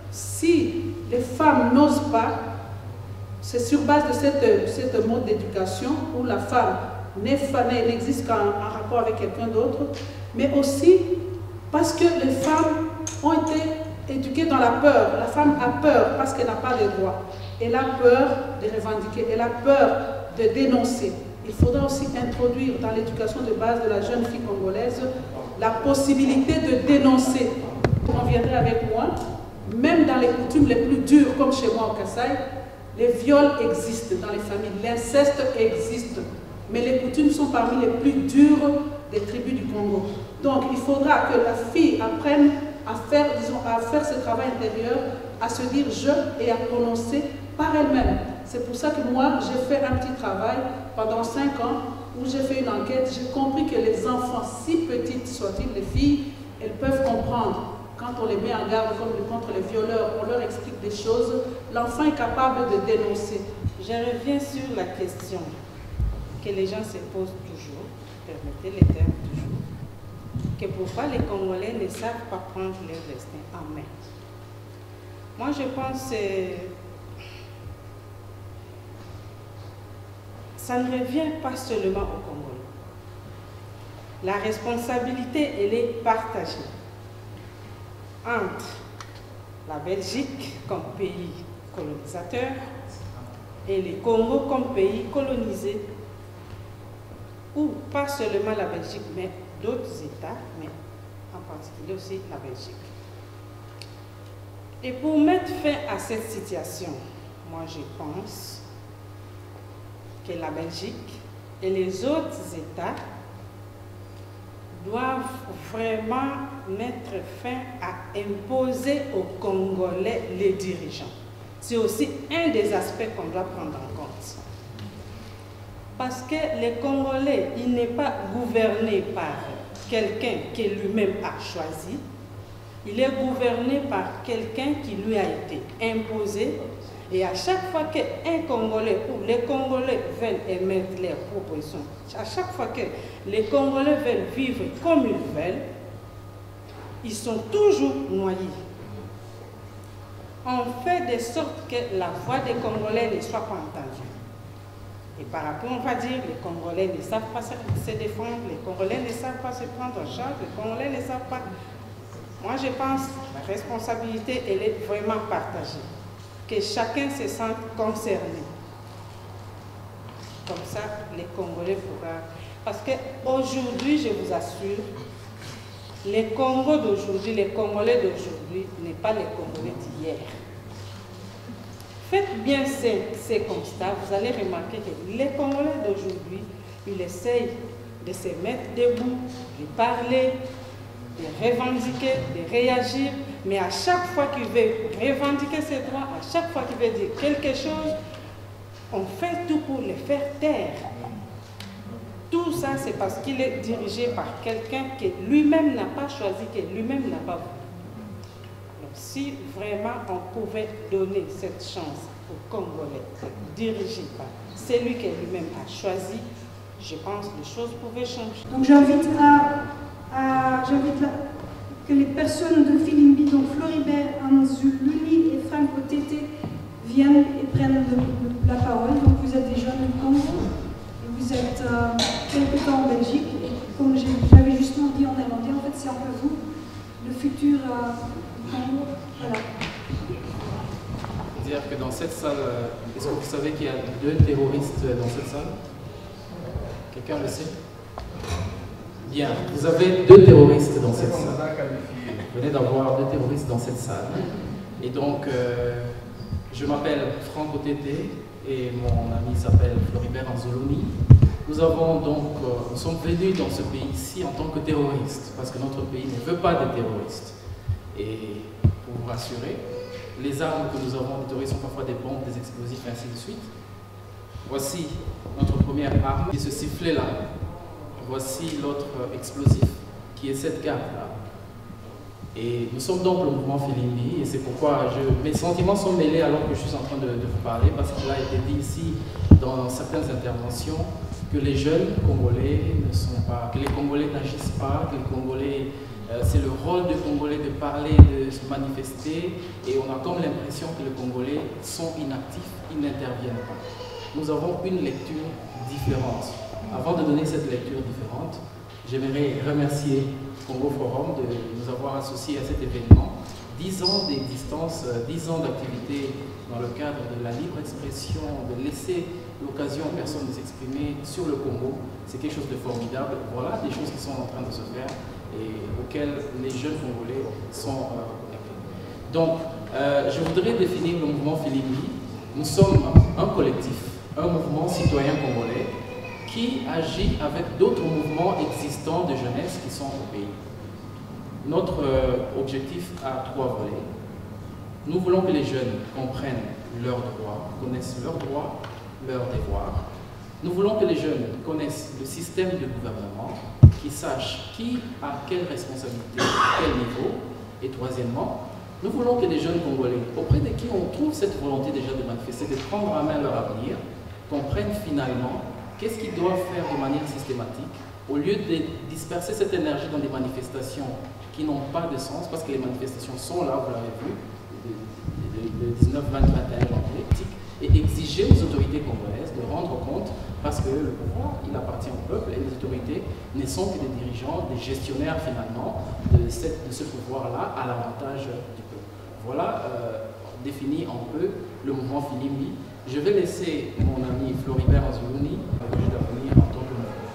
si les femmes n'osent pas, c'est sur base de cette mode d'éducation où la femme n'existe qu'en rapport avec quelqu'un d'autre, mais aussi parce que les femmes ont été éduquées dans la peur. La femme a peur parce qu'elle n'a pas de droits. Elle a peur de revendiquer, elle a peur de dénoncer. Il faudra aussi introduire dans l'éducation de base de la jeune fille congolaise la possibilité de dénoncer. Vous conviendrez avec moi, même dans les coutumes les plus dures, comme chez moi au Kasaï, les viols existent dans les familles, l'inceste existe, mais les coutumes sont parmi les plus dures des tribus du Congo. Donc il faudra que la fille apprenne à faire, à faire ce travail intérieur, à se dire je et à prononcer par elle-même. C'est pour ça que moi, j'ai fait un petit travail pendant 5 ans où j'ai fait une enquête. J'ai compris que les enfants, si petites soient-ils, les filles, elles peuvent comprendre. Quand on les met en garde contre les violeurs, on leur explique des choses, l'enfant est capable de dénoncer. Je reviens sur la question que les gens se posent toujours, permettez les termes toujours, que pourquoi les Congolais ne savent pas prendre leur destin en main. Moi, je pense que ça ne revient pas seulement au Congolais. La responsabilité, elle est partagée entre la Belgique comme pays colonisateur et le Congo comme pays colonisé, ou pas seulement la Belgique, mais d'autres États, mais en particulier aussi la Belgique. Et pour mettre fin à cette situation, moi je pense que la Belgique et les autres États doivent vraiment mettre fin à imposer aux Congolais les dirigeants. C'est aussi un des aspects qu'on doit prendre en compte. Parce que les Congolais, il n'est pas gouverné par quelqu'un qui lui-même a choisi, il est gouverné par quelqu'un qui lui a été imposé. Et à chaque fois qu'un Congolais ou les Congolais veulent émettre leurs propositions, à chaque fois que les Congolais veulent vivre comme ils veulent, ils sont toujours noyés. On fait de sorte que la voix des Congolais ne soit pas entendue. Et par rapport, on va dire, les Congolais ne savent pas se défendre, les Congolais ne savent pas se prendre en charge, les Congolais ne savent pas. Moi, je pense que la responsabilité, elle est vraiment partagée. Que chacun se sente concerné. Comme ça, les Congolais pourront... Parce qu'aujourd'hui, je vous assure, les Congos d'aujourd'hui, les Congolais d'aujourd'hui n'est pas les Congolais d'hier. faites bien ces constats, vous allez remarquer que les Congolais d'aujourd'hui, ils essayent de se mettre debout, de parler, de revendiquer, de réagir, mais à chaque fois qu'ils veulent revendiquer ses droits, à chaque fois qu'ils veulent dire quelque chose, on fait tout pour les faire taire. Tout ça, c'est parce qu'il est dirigé par quelqu'un qui lui-même n'a pas choisi, qui lui-même n'a pas voulu. Donc, si vraiment on pouvait donner cette chance aux Congolais, dirigé par celui qui lui-même a choisi, je pense que les choses pouvaient changer. Donc j'invite que les personnes de Filimbi, donc Floribert Anzuluni et Franck Otete, viennent et prennent la parole. Donc vous êtes des jeunes du Congo, et vous êtes quelque temps en Belgique, et comme j'avais justement dit en néerlandais, en fait c'est un peu vous, le futur du Congo. Voilà. C'est-à-dire que dans cette salle, est-ce que vous savez qu'il y a 2 terroristes dans cette salle? Quelqu'un le sait? Bien, vous avez 2 terroristes dans cette salle. Vous venez d'avoir 2 terroristes dans cette salle. Et donc, je m'appelle Franck Otete et mon ami s'appelle Floribert Anzoloni. Nous sommes venus dans ce pays-ci en tant que terroristes, parce que notre pays ne veut pas de terroristes. Et pour vous rassurer, les armes que nous avons des terroristes sont parfois des bombes, des explosifs, et ainsi de suite. Voici notre première arme, qui est ce sifflet-là. Voici l'autre explosif, qui est cette carte-là. Et nous sommes donc le mouvement Filimbi, et c'est pourquoi mes sentiments sont mêlés alors que je suis en train de vous parler, parce qu'il a été dit ici, dans certaines interventions, que les jeunes Congolais ne sont pas, que les Congolais n'agissent pas, que les Congolais, c'est le rôle des Congolais de parler, de se manifester, et on a comme l'impression que les Congolais sont inactifs, ils n'interviennent pas. Nous avons une lecture différente. Avant de donner cette lecture différente, j'aimerais remercier Congo Forum de nous avoir associés à cet événement. 10 ans d'existence, 10 ans d'activité dans le cadre de la libre expression, de laisser l'occasion aux personnes de s'exprimer sur le Congo, c'est quelque chose de formidable. Voilà des choses qui sont en train de se faire et auxquelles les jeunes Congolais sont connectés. Donc, je voudrais définir le mouvement Filimbi. Nous sommes un collectif, un mouvement citoyen congolais qui agit avec d'autres mouvements existants de jeunesse qui sont au pays. Notre objectif a 3 volets. Nous voulons que les jeunes comprennent leurs droits, connaissent leurs droits, leurs devoirs. Nous voulons que les jeunes connaissent le système de gouvernement, qu'ils sachent qui a quelle responsabilité, à quel niveau. Et troisièmement, nous voulons que les jeunes Congolais, auprès de qui on trouve cette volonté déjà de manifester, de prendre en main leur avenir, comprennent finalement qu'est-ce qu'ils doivent faire de manière systématique, au lieu de disperser cette énergie dans des manifestations qui n'ont pas de sens, parce que les manifestations sont là, vous l'avez vu, le 19, 20, 21 janvier, et exiger aux autorités congolaises de rendre compte, parce que le pouvoir, il appartient au peuple, et les autorités ne sont que des dirigeants, des gestionnaires finalement de ce pouvoir-là à l'avantage du peuple. Voilà défini un peu le mouvement Filimbi. Je vais laisser mon ami Floribert Anzuluni venir en tant que mouvement.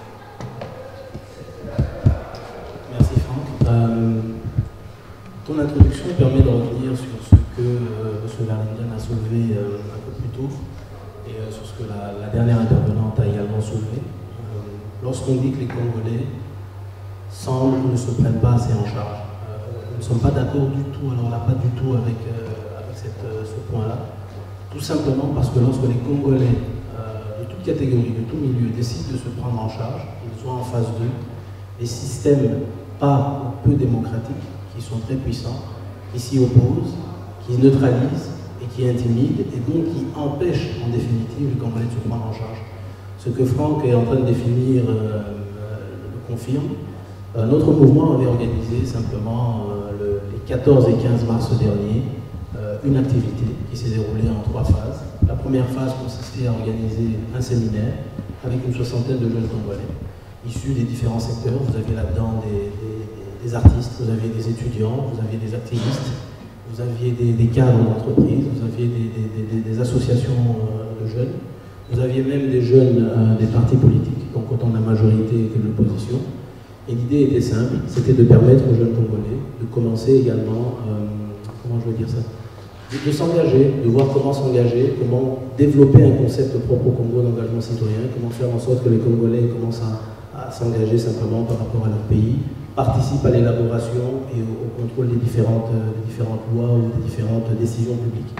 Merci Franck. Ton introduction permet de revenir sur ce que M. Verlinden a soulevé un peu plus tôt et sur ce que la dernière intervenante a également soulevé. Lorsqu'on dit que les Congolais semblent ne se prennent pas assez en charge, nous ne sommes pas d'accord du tout, alors là pas du tout avec ce point-là. Tout simplement parce que lorsque les Congolais de toute catégorie, de tout milieu, décident de se prendre en charge, ils ont en face d'eux des systèmes pas ou peu démocratiques qui sont très puissants, qui s'y opposent, qui neutralisent et qui intimident et donc qui empêchent en définitive les Congolais de se prendre en charge. Ce que Franck est en train de définir le confirme. Notre mouvement avait organisé simplement les 14 et 15 mars dernier une activité qui s'est déroulée en 3 phases. La première phase consistait à organiser un séminaire avec une 60aine de jeunes Congolais issus des différents secteurs. Vous aviez là-dedans des artistes, vous aviez des étudiants, vous aviez des activistes, vous aviez des cadres d'entreprise, vous aviez des associations de jeunes, vous aviez même des jeunes des partis politiques, donc autant de la majorité que de l'opposition. Et l'idée était simple, c'était de permettre aux jeunes Congolais de commencer également, comment je veux dire ça, de s'engager, de voir comment s'engager, comment développer un concept propre au Congo d'engagement citoyen, comment faire en sorte que les Congolais commencent à s'engager simplement par rapport à leur pays, participent à l'élaboration et au contrôle des différentes lois ou des différentes décisions publiques.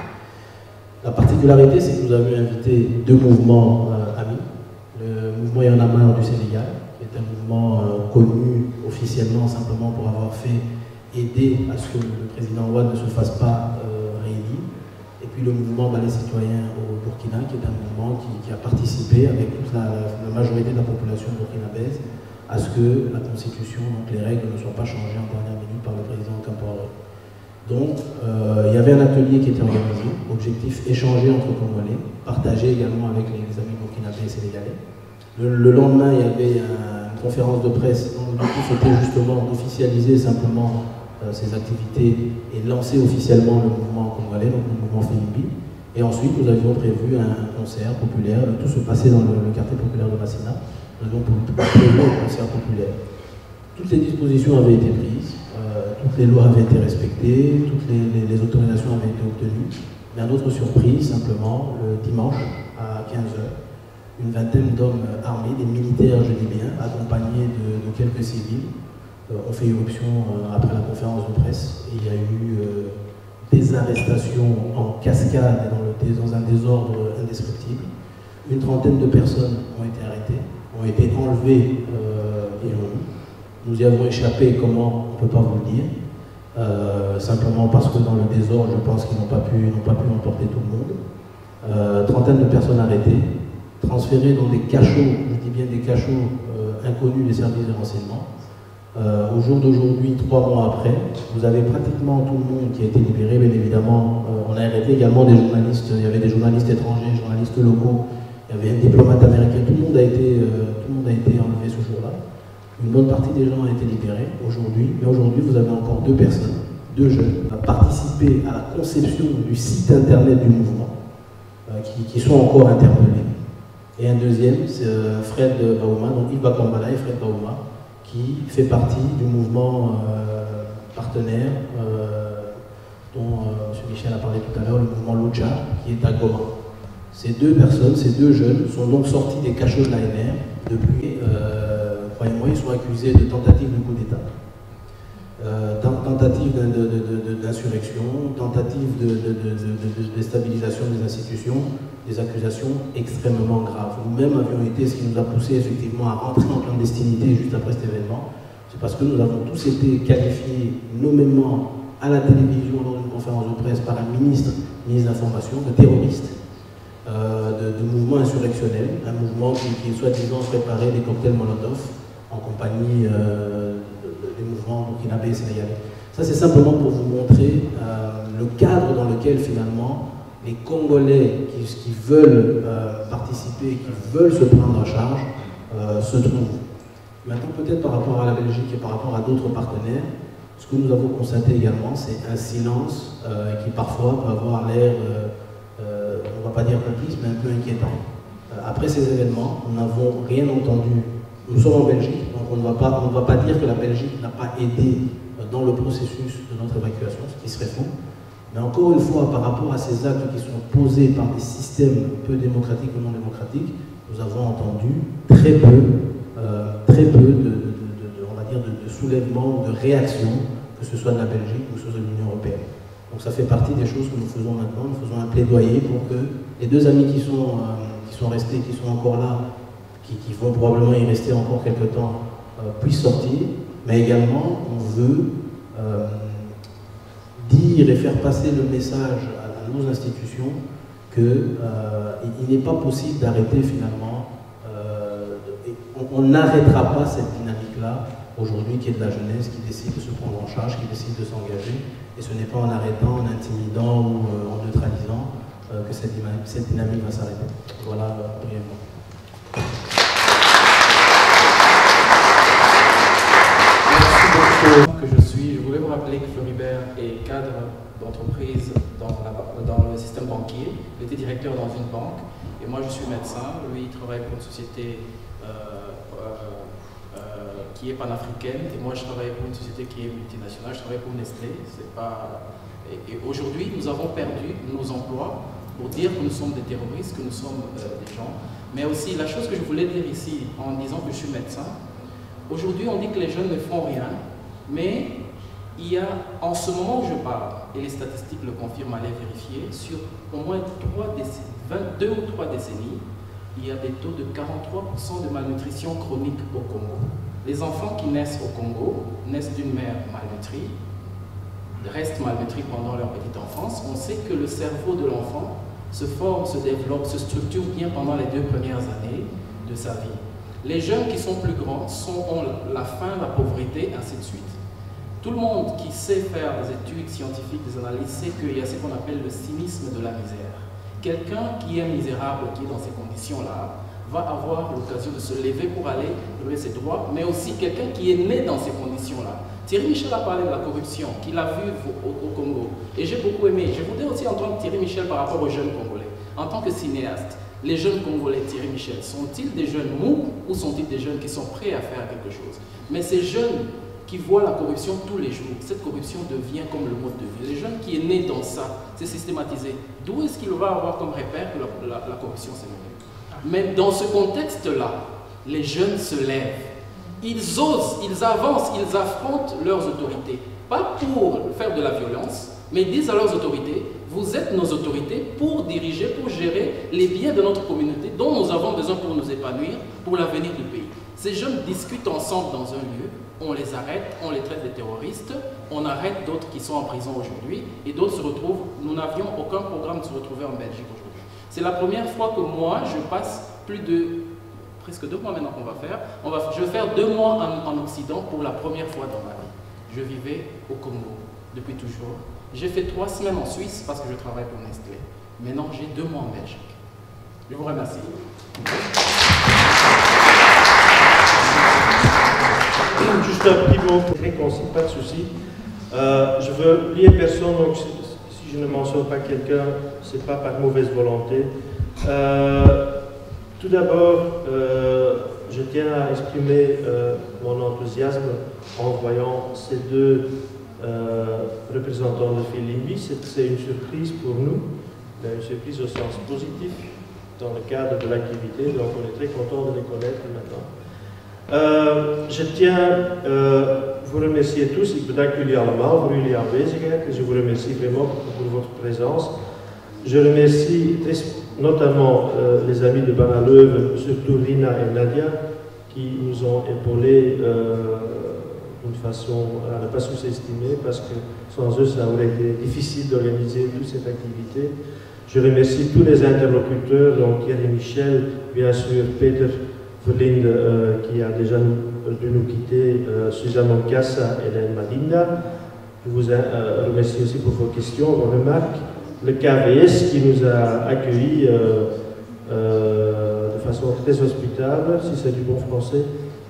La particularité, c'est que nous avons invité deux mouvements amis. Le mouvement Y'en a marre du Sénégal, qui est un mouvement connu officiellement simplement pour avoir aidé à ce que le président Ouad ne se fasse pas réélire. Et puis le mouvement Balai Citoyen au Burkina, qui est un mouvement qui a participé avec toute la majorité de la population burkinabèse à ce que la Constitution, donc les règles, ne soient pas changées en dernière minute par le président Kampore. Donc, il y avait un atelier qui était organisé, objectif échanger entre Congolais, partager également avec les amis burkinabés et sénégalais. Le lendemain, il y avait une conférence de presse dont l'objectif était justement d'officialiser simplement ces activités et lancer officiellement le mouvement congolais, donc le mouvement Félimbi. Et ensuite, nous avions prévu un concert populaire, tout se passait dans le quartier populaire de Massina. Nous avions prévu un concert populaire. Toutes les dispositions avaient été prises, toutes les lois avaient été respectées, toutes les autorisations avaient été obtenues. Mais à notre surprise, simplement, le dimanche à 15h, une vingtaine d'hommes armés, des militaires, je dis bien, accompagnés de quelques civils, ont fait irruption après la conférence de presse. Et il y a eu des arrestations en cascade et dans un désordre indescriptible. Une trentaine de personnes ont été arrêtées, ont été enlevées et nous y avons échappé, comment, on ne peut pas vous le dire. Simplement parce que dans le désordre, je pense qu'ils n'ont pas pu emporter tout le monde. Trentaine de personnes arrêtées, transférées dans des cachots, je dis bien des cachots inconnus des services de renseignement. Au jour d'aujourd'hui, 3 mois après, vous avez pratiquement tout le monde qui a été libéré, bien évidemment. On a arrêté également des journalistes, il y avait des journalistes étrangers, journalistes locaux, il y avait un diplomate américain, tout le monde a été enlevé ce jour-là. Une bonne partie des gens ont été libérés aujourd'hui, mais aujourd'hui vous avez encore 2 personnes, 2 jeunes, qui ont participé à la conception du site internet du mouvement, qui sont encore interpellés. Et un deuxième, c'est Fred Baouma, donc Yves Bakambala et Fred Baouma, qui fait partie du mouvement partenaire dont M. Michel a parlé tout à l'heure, le mouvement Lucha, qui est à Goma. Ces 2 personnes, ces 2 jeunes, sont donc sortis des cachots de l'ANR depuis, croyez-moi, ils sont accusés de tentative de coup d'État, tentative d'insurrection, tentative de déstabilisation des institutions, des accusations extrêmement graves. Nous-mêmes avions été, ce qui nous a poussé effectivement à rentrer en clandestinité juste après cet événement, c'est parce que nous avons tous été qualifiés nommément à la télévision lors d'une conférence de presse par un ministre de l'Information, de terroriste, de mouvement insurrectionnel, un mouvement qui soi-disant préparait des cocktails Molotov en compagnie des mouvements burkinabés et sénégalais. Ça, c'est simplement pour vous montrer le cadre dans lequel finalement les Congolais qui veulent participer, qui veulent se prendre en charge, se trouvent. Maintenant, peut-être par rapport à la Belgique et par rapport à d'autres partenaires, ce que nous avons constaté également, c'est un silence qui parfois peut avoir l'air, on ne va pas dire complice, mais un peu inquiétant. Après ces événements, nous n'avons rien entendu. Nous sommes en Belgique, donc on ne va pas dire que la Belgique n'a pas aidé dans le processus de notre évacuation, ce qui serait faux. Mais encore une fois, par rapport à ces actes qui sont posés par des systèmes peu démocratiques ou non démocratiques, nous avons entendu très peu on va dire, de soulèvements, de réactions, que ce soit de la Belgique ou que ce soit de l'Union européenne. Donc ça fait partie des choses que nous faisons maintenant. Nous faisons un plaidoyer pour que les 2 amis qui sont restés, qui sont encore là, qui vont probablement y rester encore quelques temps, puissent sortir. Mais également, on veut dire et faire passer le message à nos institutions qu'il n'est pas possible d'arrêter finalement, on n'arrêtera pas cette dynamique-là aujourd'hui qui est de la jeunesse, qui décide de se prendre en charge, qui décide de s'engager, et ce n'est pas en arrêtant, en intimidant ou en neutralisant que cette dynamique va s'arrêter. Voilà brièvement. Que je suis, je voulais vous rappeler que Floribert est cadre d'entreprise dans le système banquier. Il était directeur dans une banque et moi je suis médecin. Lui il travaille pour une société qui est panafricaine et moi je travaille pour une société qui est multinationale. Je travaille pour Nestlé. Et aujourd'hui, nous avons perdu nos emplois pour dire que nous sommes des terroristes, que nous sommes des gens. Mais aussi, la chose que je voulais dire ici, en disant que je suis médecin, aujourd'hui, on dit que les jeunes ne font rien, mais il y a, en ce moment où je parle, et les statistiques le confirment, allez vérifier, sur au moins 2 ou 3 décennies, il y a des taux de 43% de malnutrition chronique au Congo. Les enfants qui naissent au Congo naissent d'une mère malnutrie, restent malnutris pendant leur petite enfance. On sait que le cerveau de l'enfant se forme, se développe, se structure bien pendant les 2 premières années de sa vie. Les jeunes qui sont plus grands ont la faim, la pauvreté, ainsi de suite. Tout le monde qui sait faire des études scientifiques, des analyses, sait qu'il y a ce qu'on appelle le cynisme de la misère. Quelqu'un qui est misérable, qui est dans ces conditions-là, va avoir l'occasion de se lever pour aller lever ses droits, mais aussi quelqu'un qui est né dans ces conditions-là. Thierry Michel a parlé de la corruption qu'il a vue au Congo, et j'ai beaucoup aimé. Je voudrais aussi entendre Thierry Michel par rapport aux jeunes Congolais. En tant que cinéaste, les jeunes Congolais, Thierry Michel, sont-ils des jeunes mous ou sont-ils des jeunes qui sont prêts à faire quelque chose? Mais ces jeunes qui voient la corruption tous les jours, cette corruption devient comme le mode de vie. Les jeunes qui est né dans ça, c'est systématisé. D'où est-ce qu'il va avoir comme repère que la corruption s'est menée? Mais dans ce contexte-là, les jeunes se lèvent. Ils osent, ils avancent, ils affrontent leurs autorités. Pas pour faire de la violence, mais ils disent à leurs autorités, vous êtes nos autorités pour diriger, pour gérer les biens de notre communauté dont nous avons besoin pour nous épanouir, pour l'avenir du pays. Ces jeunes discutent ensemble dans un lieu, on les arrête, on les traite de terroristes, on arrête d'autres qui sont en prison aujourd'hui et d'autres se retrouvent, nous n'avions aucun programme de se retrouver en Belgique aujourd'hui. C'est la première fois que moi, je passe presque 2 mois maintenant qu'on va faire, je vais faire 2 mois en Occident pour la première fois dans ma vie. Je vivais au Congo depuis toujours. J'ai fait 3 semaines en Suisse parce que je travaille pour Nestlé. Maintenant, j'ai 2 mois en Belgique. Je vous remercie. Juste un petit mot très concis, pas de souci. Je veux lier personne, donc si je ne mentionne pas quelqu'un, ce n'est pas par mauvaise volonté. Tout d'abord, je tiens à exprimer mon enthousiasme en voyant ces 2 représentants de Félimbi. C'est une surprise pour nous, une surprise au sens positif dans le cadre de l'activité, donc on est très content de les connaître maintenant. Je tiens vous remercier tous, ik bedank jullie allemaal voor jullie aanwezigheid et je vous remercie vraiment pour votre présence. Je remercie notamment les amis de Banaleuve, surtout Rina et Nadia, qui nous ont épaulés d'une façon à ne pas sous-estimer, parce que sans eux, ça aurait été difficile d'organiser toute cette activité. Je remercie tous les interlocuteurs, donc Thierry Michel, bien sûr, Peter Verlinde, qui a déjà dû nous quitter, Suzanne Moncassa et Hélène Madinda. Je vous remercie aussi pour vos questions, vos remarques. Le KVS qui nous a accueillis de façon très hospitable, si c'est du bon français.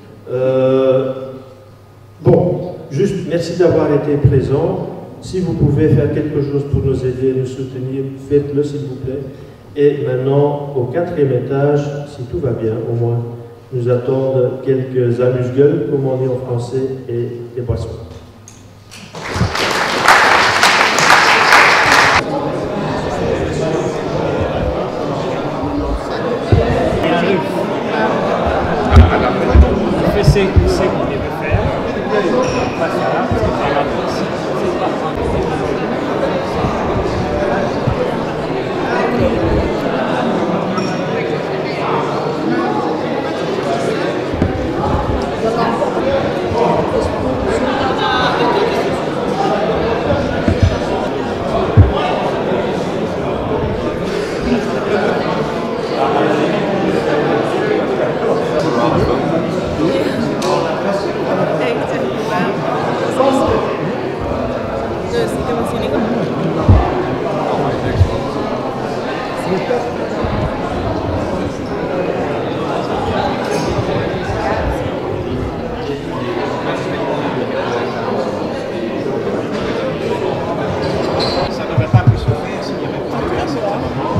Bon, juste merci d'avoir été présent. Si vous pouvez faire quelque chose pour nous aider, nous soutenir, faites-le s'il vous plaît. Et maintenant, au 4e étage, si tout va bien au moins, nous attendent quelques amuse-gueules, comme on dit en français, et des boissons. Ça ne devrait pas plus souffrir s'il n'y avait pas un certain moment.